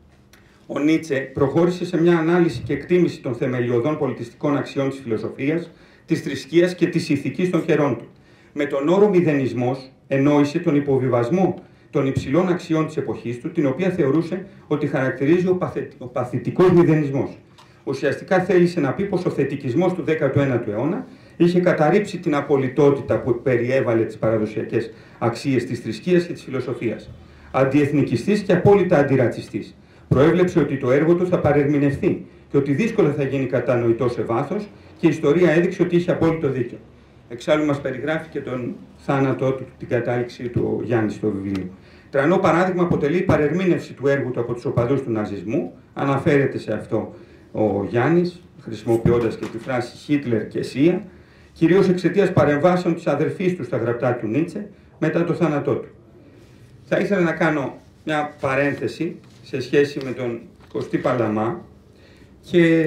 Ο Νίτσε προχώρησε σε μια ανάλυση και εκτίμηση των θεμελιωδών πολιτιστικών αξιών της φιλοσοφίας, της θρησκείας και της ηθικής των καιρών του. Με τον όρο μηδενισμός ενόησε τον υποβιβασμό των υψηλών αξιών της εποχής του, την οποία θεωρούσε ότι χαρακτηρίζει ο παθητικός μηδενισμός. Ουσιαστικά θέλησε να πει πως ο θετικισμός του 19ου αιώνα είχε καταρρύψει την απολυτότητα που περιέβαλε τις παραδοσιακές αξίες της θρησκείας και της φιλοσοφίας. Αντιεθνικιστής και απόλυτα αντιρατσιστής, προέβλεψε ότι το έργο του θα παρερμηνευτεί και ότι δύσκολα θα γίνει κατανοητό σε βάθος, και η ιστορία έδειξε ότι είχε απόλυτο δίκιο. Εξάλλου μας περιγράφει και τον θάνατό του, την κατάληξή του ο Γιάννης στο βιβλίο. Τρανό παράδειγμα αποτελεί η παρερμήνευση του έργου του από τους οπαδούς του ναζισμού. Αναφέρεται σε αυτό ο Γιάννης, χρησιμοποιώντας και τη φράση Χίτλερ και Σία, κυρίως εξαιτίας παρεμβάσεων της αδερφής του στα γραπτά του Νίτσε μετά το θάνατό του. Θα ήθελα να κάνω μια παρένθεση σε σχέση με τον Κωστή Παλαμά και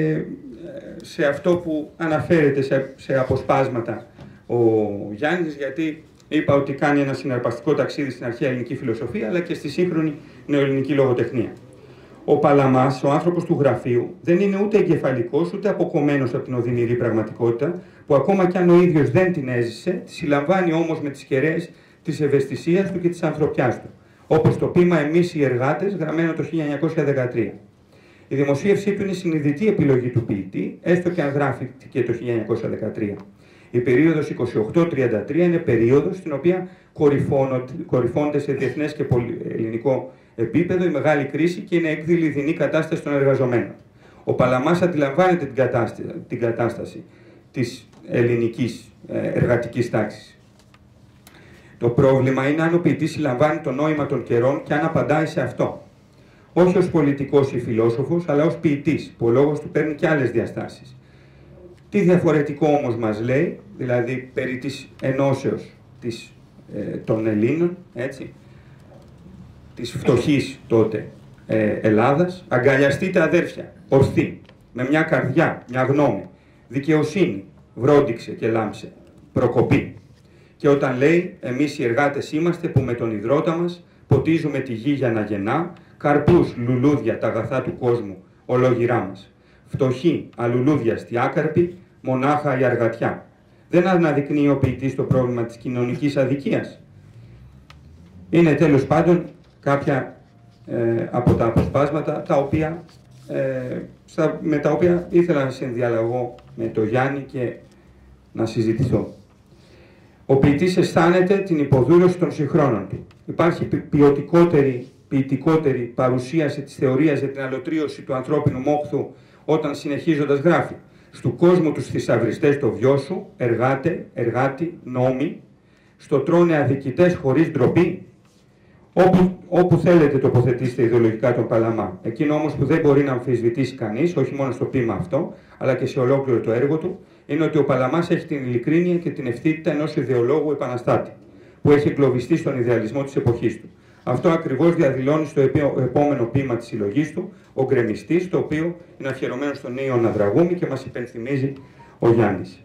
σε αυτό που αναφέρεται σε αποσπάσματα ο Γιάννης, γιατί είπα ότι κάνει ένα συναρπαστικό ταξίδι στην αρχαία ελληνική φιλοσοφία αλλά και στη σύγχρονη νεοελληνική λογοτεχνία. Ο Παλαμάς, ο άνθρωπος του γραφείου, δεν είναι ούτε εγκεφαλικός ούτε αποκομμένος από την οδυνηρή πραγματικότητα, που ακόμα κι αν ο ίδιος δεν την έζησε, τη συλλαμβάνει όμως με τις κεραίες της ευαισθησίας του και της ανθρωπιάς του, όπως το ποίημα «Εμείς οι εργάτες», γραμμένο το 1913. Η δημοσίευσή του είναι συνειδητή επιλογή του ποιητή, έστω και αν γράφηκε το 1913. Η περίοδος 28-33 είναι περίοδος στην οποία κορυφώνεται σε διεθνές και ελληνικό επίπεδο η μεγάλη κρίση και είναι έκδηλη δεινή κατάσταση των εργαζομένων. Ο Παλαμάς αντιλαμβάνεται την κατάσταση της ελληνικής εργατικής τάξης. Το πρόβλημα είναι αν ο ποιητής συλλαμβάνει το νόημα των καιρών και αν απαντάει σε αυτό. Όχι ως πολιτικός ή φιλόσοφος, αλλά ως ποιητής, που ο λόγος του παίρνει και άλλες διαστάσεις. Τι διαφορετικό όμως μας λέει, δηλαδή περί της ενώσεως των Ελλήνων, έτσι, της φτωχής τότε Ελλάδας, αγκαλιαστείτε αδέρφια, ορθή, με μια καρδιά, μια γνώμη, δικαιοσύνη, βρόντιξε και λάμψε, προκοπή. Και όταν λέει, εμείς οι εργάτες είμαστε που με τον ιδρώτα μας ποτίζουμε τη γη για να γεννά, καρπούς, λουλούδια, τα αγαθά του κόσμου, ολόγυρά μας. Φτωχοί, αλουλούδιαστοι, άκαρποι, μονάχα η αργατιά. Δεν αναδεικνύει ο ποιητής το πρόβλημα της κοινωνικής αδικίας. Είναι τέλος πάντων κάποια από τα αποσπάσματα με τα οποία ήθελα να συνδιαλλαγώ με το Γιάννη και να συζητηθώ. Ο ποιητής αισθάνεται την υποδούλωση των συγχρόνων του. Υπάρχει ποιητικότερη παρουσίαση της θεωρίας για την αλωτρίωση του ανθρώπινου μόχθου όταν συνεχίζοντας γράφει «Στου κόσμου τους θησαυριστές το βιό σου, εργάτη, νόμοι, στο τρώνε αδικητές χωρίς ντροπή». Όπου θέλετε τοποθετήστε ιδεολογικά τον Παλαμά. Εκείνο όμως που δεν μπορεί να αμφισβητήσει κανείς, όχι μόνο στο ποίημα αυτό, αλλά και σε ολόκληρο το έργο του, είναι ότι ο Παλαμάς έχει την ειλικρίνεια και την ευθύτητα ενός ιδεολόγου επαναστάτη, που έχει εγκλωβιστεί στον ιδεαλισμό της εποχής του. Αυτό ακριβώς διαδηλώνει στο επόμενο ποίημα της συλλογής του, ο Γκρεμιστής, το οποίο είναι αφιερωμένο στον Ιωάννα Δραγούμη και μας υπενθυμίζει ο Γιάννης.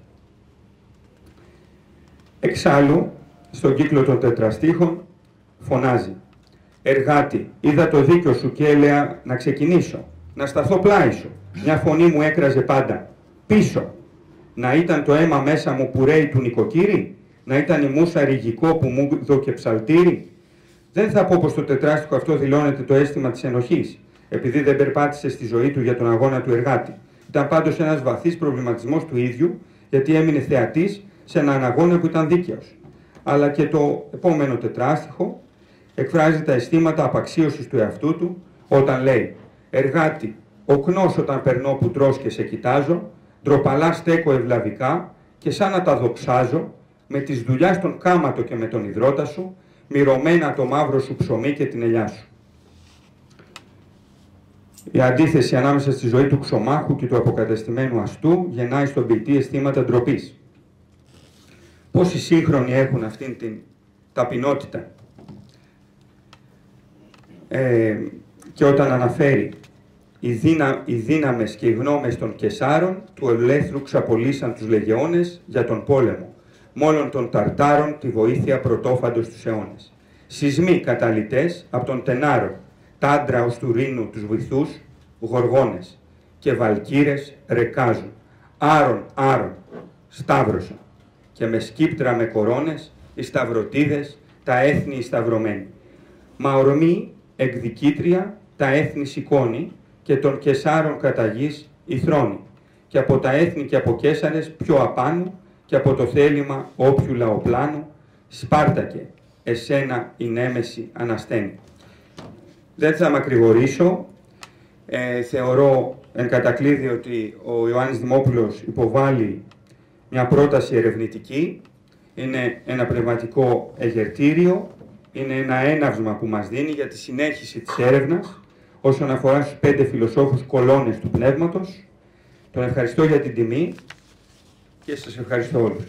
Εξάλλου, στον κύκλο των τετραστίχων, φωνάζει «Εργάτη, είδα το δίκιο σου και έλεγα να ξεκινήσω, να σταθώ πλάι σου. Μια φωνή μου έκραζε πάντα, πίσω. Να ήταν το αίμα μέσα μου που ρέει του νοικοκύρη, να ήταν η μούσα ρηγικό που μου δώκε ψαλτήρι. Δεν θα πω πως το τετράστιχο αυτό δηλώνεται το αίσθημα της ενοχής, επειδή δεν περπάτησε στη ζωή του για τον αγώνα του εργάτη. Ήταν πάντως ένας βαθύς προβληματισμός του ίδιου, γιατί έμεινε θεατής σε έναν αγώνα που ήταν δίκαιος. Αλλά και το επόμενο τετράστιχο εκφράζει τα αισθήματα απαξίωσης του εαυτού του, όταν λέει «Εργάτη, οκνός όταν περνώ που τρως και σε κοιτάζω, ντροπαλά στέκω ευλαβικά και σαν να τα δοξάζω, με τις δουλειά στον κάματο και με τον υδρότα σου, μυρωμένα το μαύρο σου ψωμί και την ελιά σου. Η αντίθεση ανάμεσα στη ζωή του ξωμάχου και του αποκατεστημένου αστού γεννάει στον ποιητή αισθήματα ντροπής. Πόσοι σύγχρονοι έχουν αυτήν την ταπεινότητα. Και όταν αναφέρει οι δύναμες και οι γνώμες των Κεσάρων του ελεύθερου ξαπολύσαν τους λεγεώνες για τον πόλεμο, μόλον των Ταρτάρων τη βοήθεια πρωτόφαντος τους αιώνες. Σεισμοί καταλυτές από τον Τενάρο, τάντρα ως του Ρήνου τους βυθούς, γοργόνες και βαλκύρες ρεκάζουν, άρων, σταύρωσαν και με σκύπτρα με κορώνες οι σταυρωτίδες τα έθνη οι σταυρωμένοι. Μα ορμή εκδικήτρια τα έθνη σηκώνει και των Κεσάρων καταγής η θρόνη και από τα έθνη και από Κέσαρες πιο απάνω και από το θέλημα όποιου λαοπλάνου Σπάρτακε, εσένα η νέμεση ανασταίνει. Δεν θα μακρηγορήσω. Θεωρώ εν κατακλείδη ότι ο Ιωάννης Δημόπουλος υποβάλλει μια πρόταση ερευνητική. Είναι ένα πνευματικό εγερτήριο. Είναι ένα έναυσμα που μας δίνει για τη συνέχιση της έρευνας όσον αφορά στους 5 φιλοσόφους κολόνες του πνεύματος. Τον ευχαριστώ για την τιμή και σας ευχαριστώ όλους.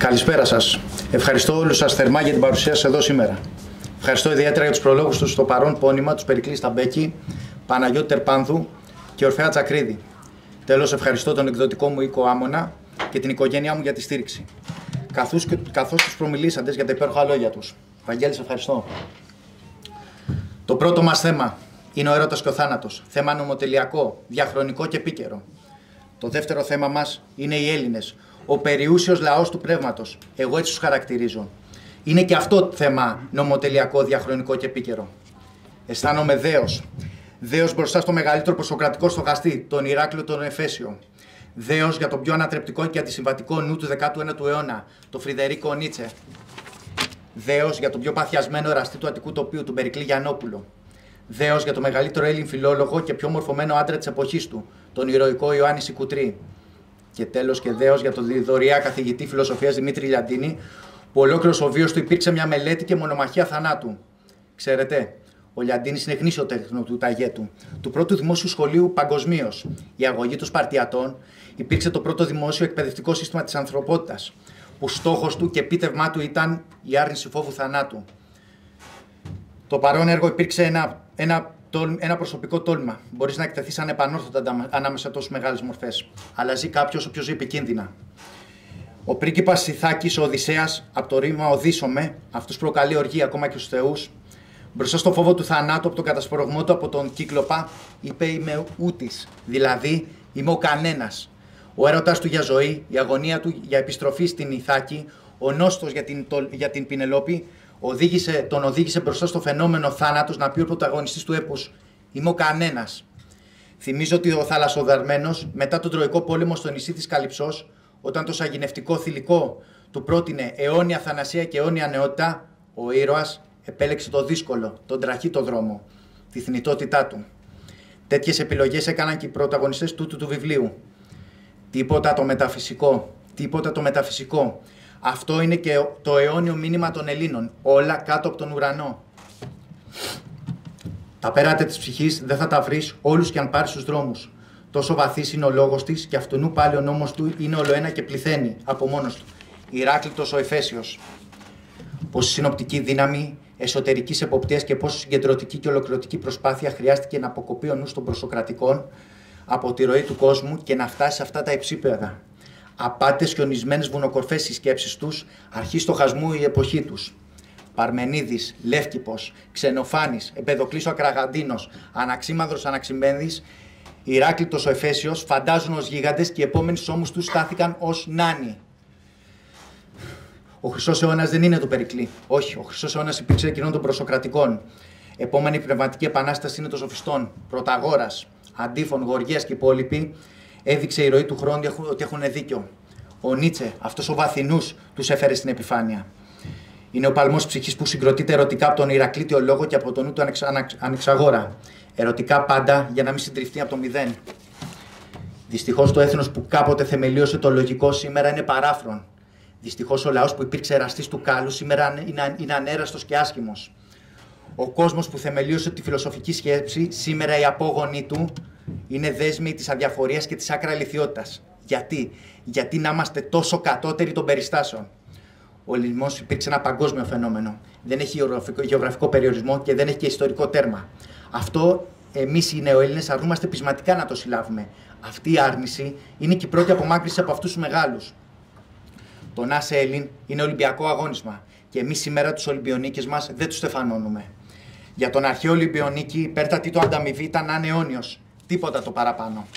Καλησπέρα σας. Ευχαριστώ όλους σας θερμά για την παρουσία σας εδώ σήμερα. Ευχαριστώ ιδιαίτερα για τους προλόγους τους στο παρόν πόνημα, τους Περικλή Σταμπέκη, Παναγιώτη Τερπάνδου και Ορφέα Τσακρίδη. Τέλος, ευχαριστώ τον εκδοτικό μου οίκο Άμμονα και την οικογένειά μου για τη στήριξη. Καθώς τους προμιλήσαντες για τα υπέροχα λόγια τους. Βαγγέλη, σε ευχαριστώ. Το πρώτο μας θέμα είναι ο έρωτας και ο θάνατος. Θέμα νομοτελειακό, διαχρονικό και επίκαιρο. Το δεύτερο θέμα μας είναι οι Έλληνες. Ο περιούσιος λαός του πνεύματος. Εγώ έτσι τους χαρακτηρίζω. Είναι και αυτό θέμα νομοτελειακό, διαχρονικό και επίκαιρο. Αισθάνομαι δέος. Δέος μπροστά στο μεγαλύτερο προσοκρατικό στοχαστή, τον Ηράκλειο τον Εφέσιο. Δέος για τον πιο ανατρεπτικό και αντισυμβατικό νου του 19ου αιώνα, τον Φριδερίκο Νίτσε. Δέος για τον πιο παθιασμένο εραστή του Αττικού τοπίου, τον Περικλή Γιαννόπουλο. Δέος για το μεγαλύτερο Έλλην φιλόλογο και πιο μορφωμένο άντρα της εποχής του, τον ηρωικό Ιωάννη Σικουτρή. Και τέλος και δέος για τον δωρεά καθηγητή φιλοσοφίας Δημήτρη Λιαντίνη, που ολόκληρος ο βίος του υπήρξε μια μελέτη και μονομαχία θανάτου. Ξέρετε, ο Λιαντίνης είναι γνήσιο τέχνο του ταγέτου, του πρώτου δημόσιου σχολείου παγκοσμίως. Η αγωγή των Σπαρτιατών υπήρξε το πρώτο δημόσιο εκπαιδευτικό σύστημα της ανθρωπότητας, που στόχος του και επίτευγμά του ήταν η άρνηση φόβου θανάτου. Το παρόν έργο υπήρξε ένα προσωπικό τόλμα. Μπορείς να εκτεθείς ανεπανόρθωτα ανάμεσα τόσες μεγάλες μορφές. Αλλά ζει κάποιος ο οποίος ζει επικίνδυνα. Ο πρίγκιπας Ιθάκης, ο Οδυσσέας, από το ρήμα Οδύσσομαι, αυτούς προκαλεί οργή ακόμα και στους θεούς. Μπροστά στο φόβο του θανάτου από τον κατασπρωγμό του από τον Κύκλοπα, είπε: Είμαι ούτης, δηλαδή είμαι ο κανένας. Ο έρωτας του για ζωή, η αγωνία του για επιστροφή στην Ιθάκη, ο νόστος για την Πινελόπη, τον οδήγησε μπροστά στο φαινόμενο θάνατος να πει ο πρωταγωνιστής του έπους: Είμαι ο κανένας. Θυμίζω ότι ο θαλασσοδαρμένος μετά τον Τροϊκό πόλεμο στο νησί της Καλυψός, όταν το σαγηνευτικό θηλυκό του πρότεινε αιώνια θανασία και αιώνια νεότητα, ο ήρωας επέλεξε το δύσκολο, τον τραχύτο δρόμο, τη θνητότητά του. Τέτοιες επιλογές έκαναν και οι πρωταγωνιστές τούτου του βιβλίου. Τίποτα το μεταφυσικό. Αυτό είναι και το αιώνιο μήνυμα των Ελλήνων. Όλα κάτω από τον ουρανό. Τα πέρατα της ψυχής δεν θα τα βρεις όλους και αν πάρεις τους δρόμους. Τόσο βαθύς είναι ο λόγος της και αυτονού πάλι ο νόμος του είναι ολοένα και πληθαίνει από μόνος του. Ηράκλειτος ο Εφέσιος. Πόση συνοπτική δύναμη, εσωτερικής εποπτείας και πόσο συγκεντρωτική και ολοκληρωτική προσπάθεια χρειάστηκε να αποκοπεί ο νους των προσοκρατικών από τη ροή του κόσμου και να φτάσει σε αυτά τα υψίπεδα. Απάτες και ονισμένες βουνοκορφές στις σκέψεις τους, αρχή στοχασμού η εποχή τους. Παρμενίδης, Λεύκηπος, Ξενοφάνης, Εμπεδοκλής ο Ακραγαντίνος, Αναξίμανδρος Αναξιμένδης, Ηράκλειτος ο Εφέσιος φαντάζουν ως γίγαντες και οι επόμενοι ώμους τους στάθηκαν ως νάνοι. Ο Χρυσός Αιώνας δεν είναι του Περικλή. Όχι, ο Χρυσός Αιώνας υπήρξε εκείνων των προσοκρατικών. Επόμενη πνευματική επανάσταση είναι των Σοφιστών. Πρωταγόρας, Αντίφων, Γοργίας και οι υπόλοιποι έδειξε η ροή του χρόνου ότι έχουν δίκιο. Ο Νίτσε, αυτός ο βαθινούς, τους έφερε στην επιφάνεια. Είναι ο παλμός ψυχής που συγκροτείται ερωτικά από τον Ηρακλήτιο λόγο και από τον νου του Ανεξαγόρα. Ερωτικά πάντα για να μην συντριφτεί από το μηδέν. Δυστυχώς το έθνος που κάποτε θεμελίωσε το λογικό σήμερα είναι παράφρον. Δυστυχώς ο λαός που υπήρξε εραστής του κάλου σήμερα είναι ανέραστος και άσχημος. Ο κόσμος που θεμελίωσε τη φιλοσοφική σκέψη σήμερα οι απόγονοι του είναι δέσμοι της αδιαφορίας και της άκρα ηλιθιότητας. Γιατί να είμαστε τόσο κατώτεροι των περιστάσεων. Ο λοιμός υπήρξε ένα παγκόσμιο φαινόμενο. Δεν έχει γεωγραφικό περιορισμό και δεν έχει και ιστορικό τέρμα. Αυτό εμείς οι νεοέλληνες αρνούμαστε πεισματικά να το συλλάβουμε. Αυτή η άρνηση είναι και η πρώτη απομάκρυνση από αυτούς τους μεγάλους. Το να είσαι Έλλην είναι Ολυμπιακό αγώνισμα και εμείς σήμερα τους Ολυμπιονίκες μας δεν τους στεφανώνουμε. Για τον αρχαίο Ολυμπιονίκη, η υπέρτατη του ανταμοιβή ήταν να είναι αιώνιος. Τίποτα το παραπάνω.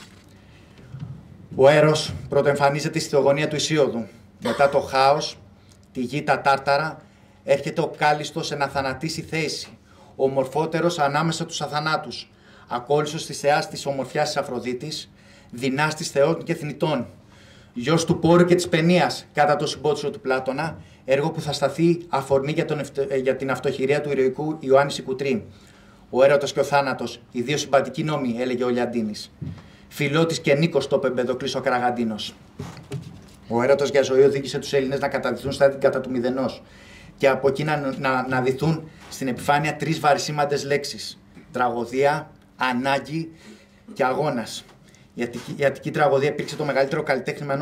Ο Έρος πρωτοεμφανίζεται στη θεογονία του Ησίωδου. Μετά το χάος, τη γη, τα τάρταρα, έρχεται ο Κάλιστος σε να θανατήσει θέση. Ο ομορφότερος ανάμεσα τους αθανάτους. Ακόλουθος της θεάς της ομορφιάς της Αφροδίτης, δυνάστης θεών και θνητών. Γιος του Πόρου και της Παινίας, κατά το συμπότσιο του Πλάτωνα, έργο που θα σταθεί αφορμή για την αυτοχειρία του ηρωικού Ιωάννη Σικουτρή. Ο έρωτας και ο θάνατος, οι δύο συμπατικοί νόμοι, έλεγε ο Λιαντίνης. Φιλότης και Νίκος, το είπε Εμπεδοκλής ο Ακραγαντίνος. Ο έρωτας για ζωή οδήγησε τους Έλληνες να καταδυθούν στα κατά του μηδενός και από εκεί να δυθούν στην επιφάνεια τρεις βαρισίμαντες λέξεις: τραγωδία, ανάγκη και αγώνας. Η Αττική τραγωδία υπήρξε το μεγαλύτερο καλλιτέχνημα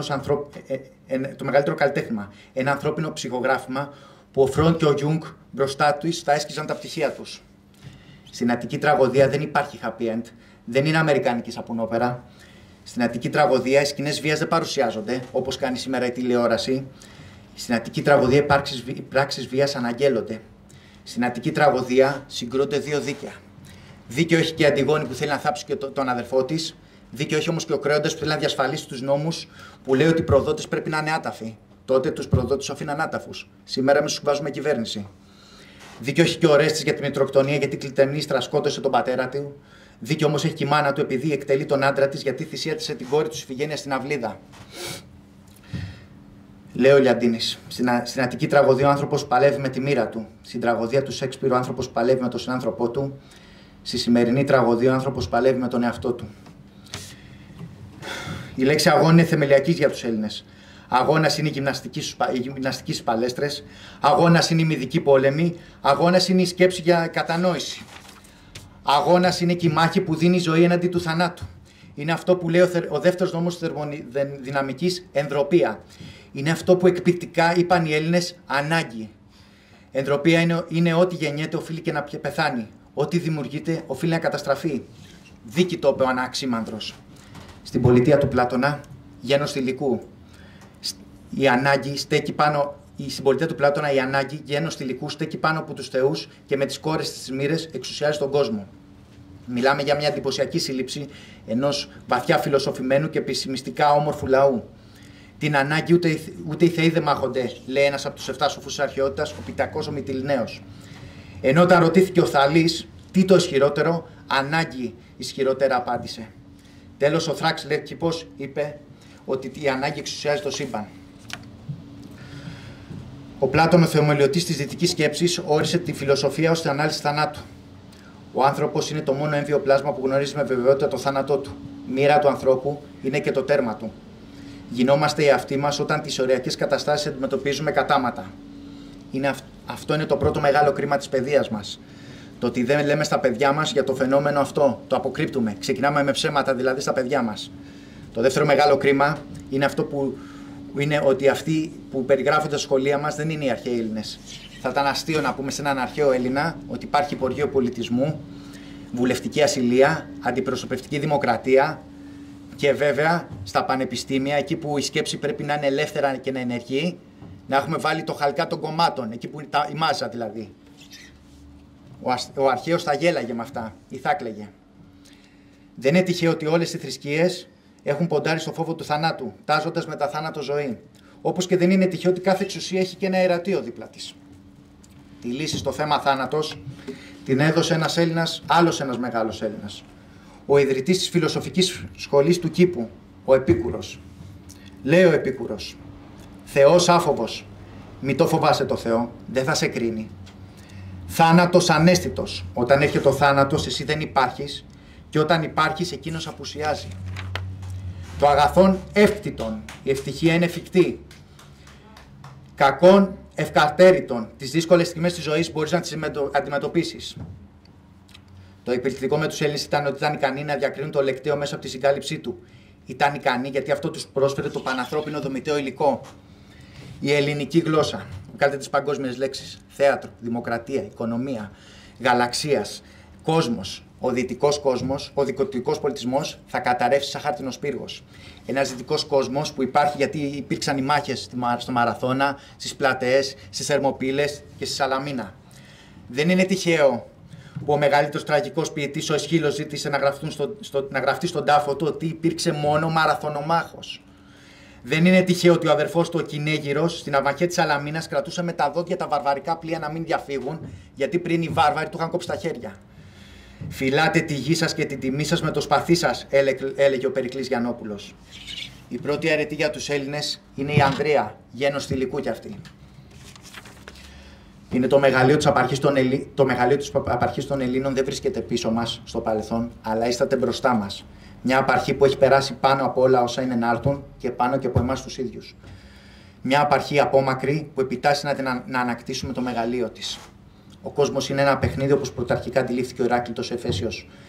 ένα ανθρώπινο ψυχογράφημα που ο Φρόντ και ο Γιούγκ μπροστά τους θα έσκυζαν τα πτυχία τους. Στην Αττική τραγωδία δεν υπάρχει happy end, δεν είναι αμερικανική σαπουνόπερα. Στην Αττική τραγωδία οι σκηνές βίας δεν παρουσιάζονται, όπως κάνει σήμερα η τηλεόραση. Στην Αττική τραγωδία οι πράξεις βίας αναγγέλλονται. Στην Αττική τραγωδία συγκρούνται δύο δίκαια. Δίκαιο έχει και η Αντιγόνη που θέλει να θάψει και τον αδερφό της. Δίκαιο έχει όμως και ο Κρέοντας που θέλει να διασφαλίσει τους νόμους που λέει ότι οι προδότες πρέπει να είναι άταφοι. Τότε τους προδότες αφήναν άταφους. Σήμερα εμείς τους βάζουμε κυβέρνηση. Δίκαιο έχει και ο Ορέστης για τη μητροκτονία γιατί η Κλειτεμνίστρα σκότωσε τον πατέρα του. Δίκαιο όμως έχει και η μάνα του επειδή εκτελεί τον άντρα της γιατί θυσίατησε την κόρη του Ιφηγένεια στην Αυλίδα. Λέει ο Λιαντίνης. Στην Αττική τραγωδία ο άνθρωπος παλεύει με τη μοίρα του. Στην τραγωδία του Σέξπιρ ο άνθρωπος παλεύει με τον συνάνθρωπό του. Στη σημερινή τραγωδία ο άνθρωπος παλεύει με τον εαυτό του. Η λέξη αγώνα είναι θεμελιακής για τους Έλληνες. Αγώνας είναι η γυμναστική στις παλέστρες. Αγώνας είναι η μυδική πόλεμη. Αγώνας είναι η σκέψη για κατανόηση. Αγώνας είναι και η μάχη που δίνει ζωή εναντί του θανάτου. Είναι αυτό που λέει ο δεύτερος νόμος της θερμοδυναμικής, ενδροπία. Είναι αυτό που εκπληκτικά είπαν οι Έλληνες ανάγκη. Ενδροπία είναι ό,τι γεννιέται οφείλει και να πεθάνει. Ό,τι δημιουργείται οφείλει να καταστραφεί. Δίκη το είπε ο Αναξίμανδρος. Στην πολιτεία του Πλάτωνα, γένος θηλυκού. Η ανάγκη στέκει πάνω. Στην πολιτεία του Πλάτωνα η ανάγκη γένος θηλυκού στέκει πάνω από τους θεούς και με τις κόρες της μοίρες εξουσιάζει τον κόσμο. Μιλάμε για μια εντυπωσιακή σύλληψη ενός βαθιά φιλοσοφημένου και πεσημιστικά όμορφου λαού. Την ανάγκη ούτε οι θεοί δεν μάχονται, λέει ένας από τους 7 σοφούς της αρχαιότητας, ο Πιτακός ο Μυτιληναίος. Ενώ όταν ρωτήθηκε ο Θαλής τι το ισχυρότερο, ανάγκη ισχυρότερα απάντησε. Τέλος, ο Θράξ Λέκηπος είπε ότι η ανάγκη εξουσιάζει το σύμπαν. Ο Πλάτων, ο θεομελιωτής της δυτικής σκέψης, όρισε τη φιλοσοφία ως την ανάλυση θανάτου. Ο άνθρωπος είναι το μόνο έμβιο πλάσμα που γνωρίζει με βεβαιότητα το θάνατό του. Μοίρα του ανθρώπου είναι και το τέρμα του. Γινόμαστε οι εαυτοί μας όταν τις οριακές καταστάσεις αντιμετωπίζουμε κατάματα. Αυτό είναι το πρώτο μεγάλο κρίμα της παιδείας μας. Το ότι δεν λέμε στα παιδιά μας για το φαινόμενο αυτό. Το αποκρύπτουμε. Ξεκινάμε με ψέματα δηλαδή στα παιδιά μας. Το δεύτερο μεγάλο κρίμα είναι αυτό που είναι ότι αυτοί που περιγράφονται στα σχολεία μας δεν είναι οι αρχαίοι Έλληνες. Θα ήταν αστείο να πούμε σε έναν αρχαίο Έλληνα ότι υπάρχει υπουργείο πολιτισμού, βουλευτική ασυλία, αντιπροσωπευτική δημοκρατία και βέβαια στα πανεπιστήμια, εκεί που η σκέψη πρέπει να είναι ελεύθερα και να ενεργεί, να έχουμε βάλει το χαλκά των κομμάτων, εκεί που είναι η μάζα δηλαδή. Ο αρχαίος θα γέλαγε με αυτά ή θα κλαίγε. Δεν είναι τυχαίο ότι όλες οι θρησκείες έχουν ποντάρει στο φόβο του θανάτου, τάζοντας με τα θάνατο ζωή. Όπως και δεν είναι τυχαίο ότι κάθε εξουσία έχει και ένα ιερατείο δίπλα της. Τη λύση στο θέμα θάνατος την έδωσε ένας Έλληνας, άλλος ένας μεγάλος Έλληνας. Ο ιδρυτής της φιλοσοφικής σχολής του κήπου, ο Επίκουρος. Λέει ο Επίκουρος, Θεός άφοβος, μη το φοβάσαι το Θεό, δεν θα σε κρίνει. Θάνατος ανέστητος, όταν έρχεται ο θάνατος εσύ δεν υπάρχεις και όταν υπάρχεις εκείνος απουσιάζει. Το αγαθόν εύκτητον, η ευτυχία είναι εφικτή. Κακόν ευκαρτέρητον, τις δύσκολες στιγμές της ζωής μπορείς να τις αντιμετωπίσεις. Το εκπληκτικό με τους Έλληνες ήταν ότι ήταν ικανοί να διακρίνουν το λεκταίο μέσα από τη συγκάλυψή του. Ήταν ικανοί γιατί αυτό τους πρόσφερε το πανανθρώπινο δομητέο υλικό. Η ελληνική γλώσσα, βγάλτε τις παγκόσμιες λέξεις, θέατρο, δημοκρατία, οικονομία, γαλαξίας, κόσμος, ο δυτικός κόσμος, ο δυτικός πολιτισμός θα καταρρεύσει σαν χάρτινος πύργος. Ένας δυτικός κόσμος που υπάρχει γιατί υπήρξαν οι μάχες στο Μαραθώνα, στις Πλατεές, στις Θερμοπύλες και στη Σαλαμίνα. Δεν είναι τυχαίο που ο μεγαλύτερος τραγικός ποιητής, ο Αισχύλος, ζήτησε να γραφτεί στον τάφο του ότι υπήρξε μόνο μαραθωνομάχος. Δεν είναι τυχαίο ότι ο αδερφός του, ο Κυνέγυρος, στην αμαχία της Σαλαμίνας κρατούσε με τα δόντια τα βαρβαρικά πλοία να μην διαφύγουν, γιατί πριν οι βάρβαροι του είχαν κόψει τα χέρια. Φυλάτε τη γη σας και την τιμή σας με το σπαθί σας, έλεγε ο Περικλής Γιαννόπουλος. Η πρώτη αρετή για τους Έλληνες είναι η Ανδρεία, γένος θηλυκού κι αυτή. Είναι το μεγαλείο της απαρχής των Ελλήνων δεν βρίσκεται πίσω μας στο παρελθόν, αλλά ίσταται μπροστά μας. Μια απαρχή που έχει περάσει πάνω από όλα όσα είναι να έρθουν και πάνω και από εμάς τους ίδιους. Μια απαρχή απόμακρη που επιτάσσει να ανακτήσουμε το μεγαλείο της. Ο κόσμος είναι ένα παιχνίδι όπως πρωταρχικά αντιλήφθηκε ο Ηράκλειτος Εφέσιος.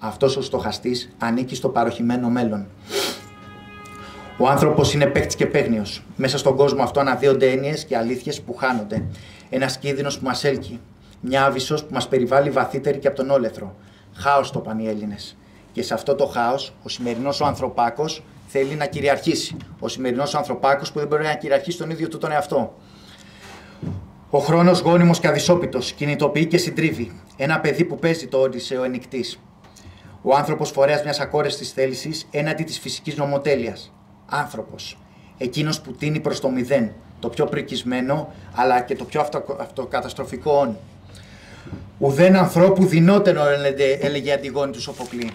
Αυτός ο στοχαστής ανήκει στο παροχημένο μέλλον. Ο άνθρωπος είναι παίκτης και παίγνιος. Μέσα στον κόσμο αυτό αναδύονται έννοιες και αλήθειες που χάνονται. Ένας κίνδυνος που μας έλκει. Μια άβυσσος που μας περιβάλλει βαθύτερη και από τον όλεθρο. Χάος το παν οι Έλληνες. Και σε αυτό το χάος, ο σημερινός ο ανθρωπάκος θέλει να κυριαρχήσει. Ο σημερινός ο ανθρωπάκος που δεν μπορεί να κυριαρχήσει τον ίδιο του τον εαυτό. Ο χρόνος γόνιμος και αδυσόπιτος κινητοποιεί και συντρίβει. Ένα παιδί που παίζει το Οδυσσέο ενικτής. Ο άνθρωπος φορέας μιας ακόρεστης θέλησης έναντι της φυσικής νομοτέλειας. Άνθρωπος. Εκείνος που τίνει προς το μηδέν. Το πιο πρικισμένο αλλά και το πιο αυτοκαταστροφικό όν. Ουδέν ανθρώπου δεινότερο, έλεγε η Αντιγόνη του Σοφοκλή.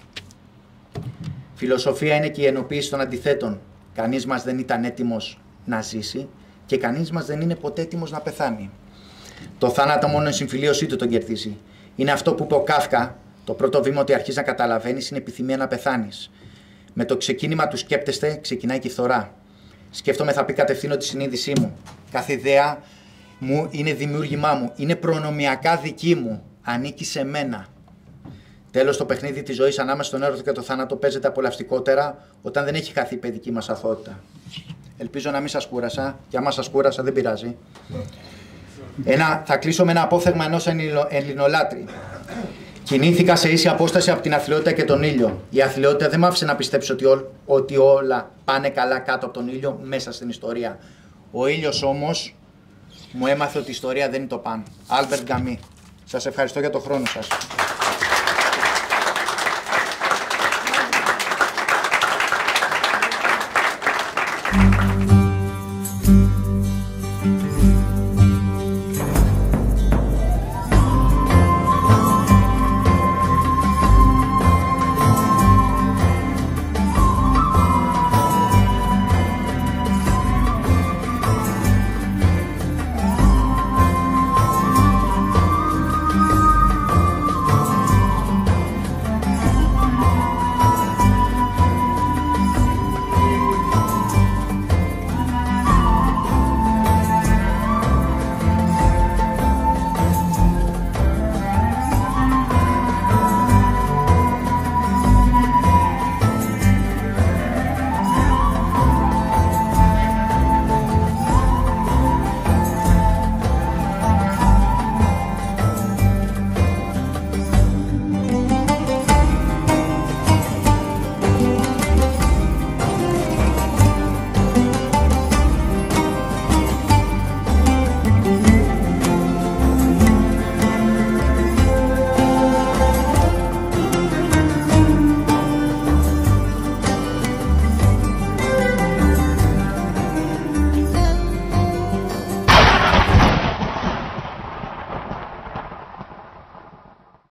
Φιλοσοφία είναι και η ενοποίηση των αντιθέτων. Κανείς μας δεν ήταν έτοιμος να ζήσει και κανείς μας δεν είναι ποτέ έτοιμος να πεθάνει. Το θάνατο μόνο η συμφιλίωσή του τον κερδίζει. Είναι αυτό που είπε ο Κάφκα. Το πρώτο βήμα ότι αρχίζει να καταλαβαίνεις είναι επιθυμία να πεθάνεις. Με το ξεκίνημα του σκέπτεστε, ξεκινάει και η φθορά. Σκέφτομαι, θα πει, κατευθύνω τη συνείδησή μου. Κάθε ιδέα μου είναι δημιούργημά μου. Είναι προνομιακά δική μου. Ανήκει σε μένα. Τέλος, το παιχνίδι της ζωής ανάμεσα στον έρωτα και το θάνατο παίζεται απολαυστικότερα όταν δεν έχει χαθεί η παιδική μας αθωότητα. Ελπίζω να μην σας κούρασα. Και άμα σας κούρασα, δεν πειράζει. Θα κλείσω με ένα απόφθεγμα ενός ελληνολάτρη. Κινήθηκα σε ίση απόσταση από την αθλειότητα και τον ήλιο. Η αθλειότητα δεν μ' άφησε να πιστέψω ότι όλα πάνε καλά κάτω από τον ήλιο μέσα στην ιστορία. Ο ήλιος όμως μου έμαθε ότι η ιστορία δεν είναι το παν. Άλμπερτ Γκαμί. Σας ευχαριστώ για το χρόνο σας.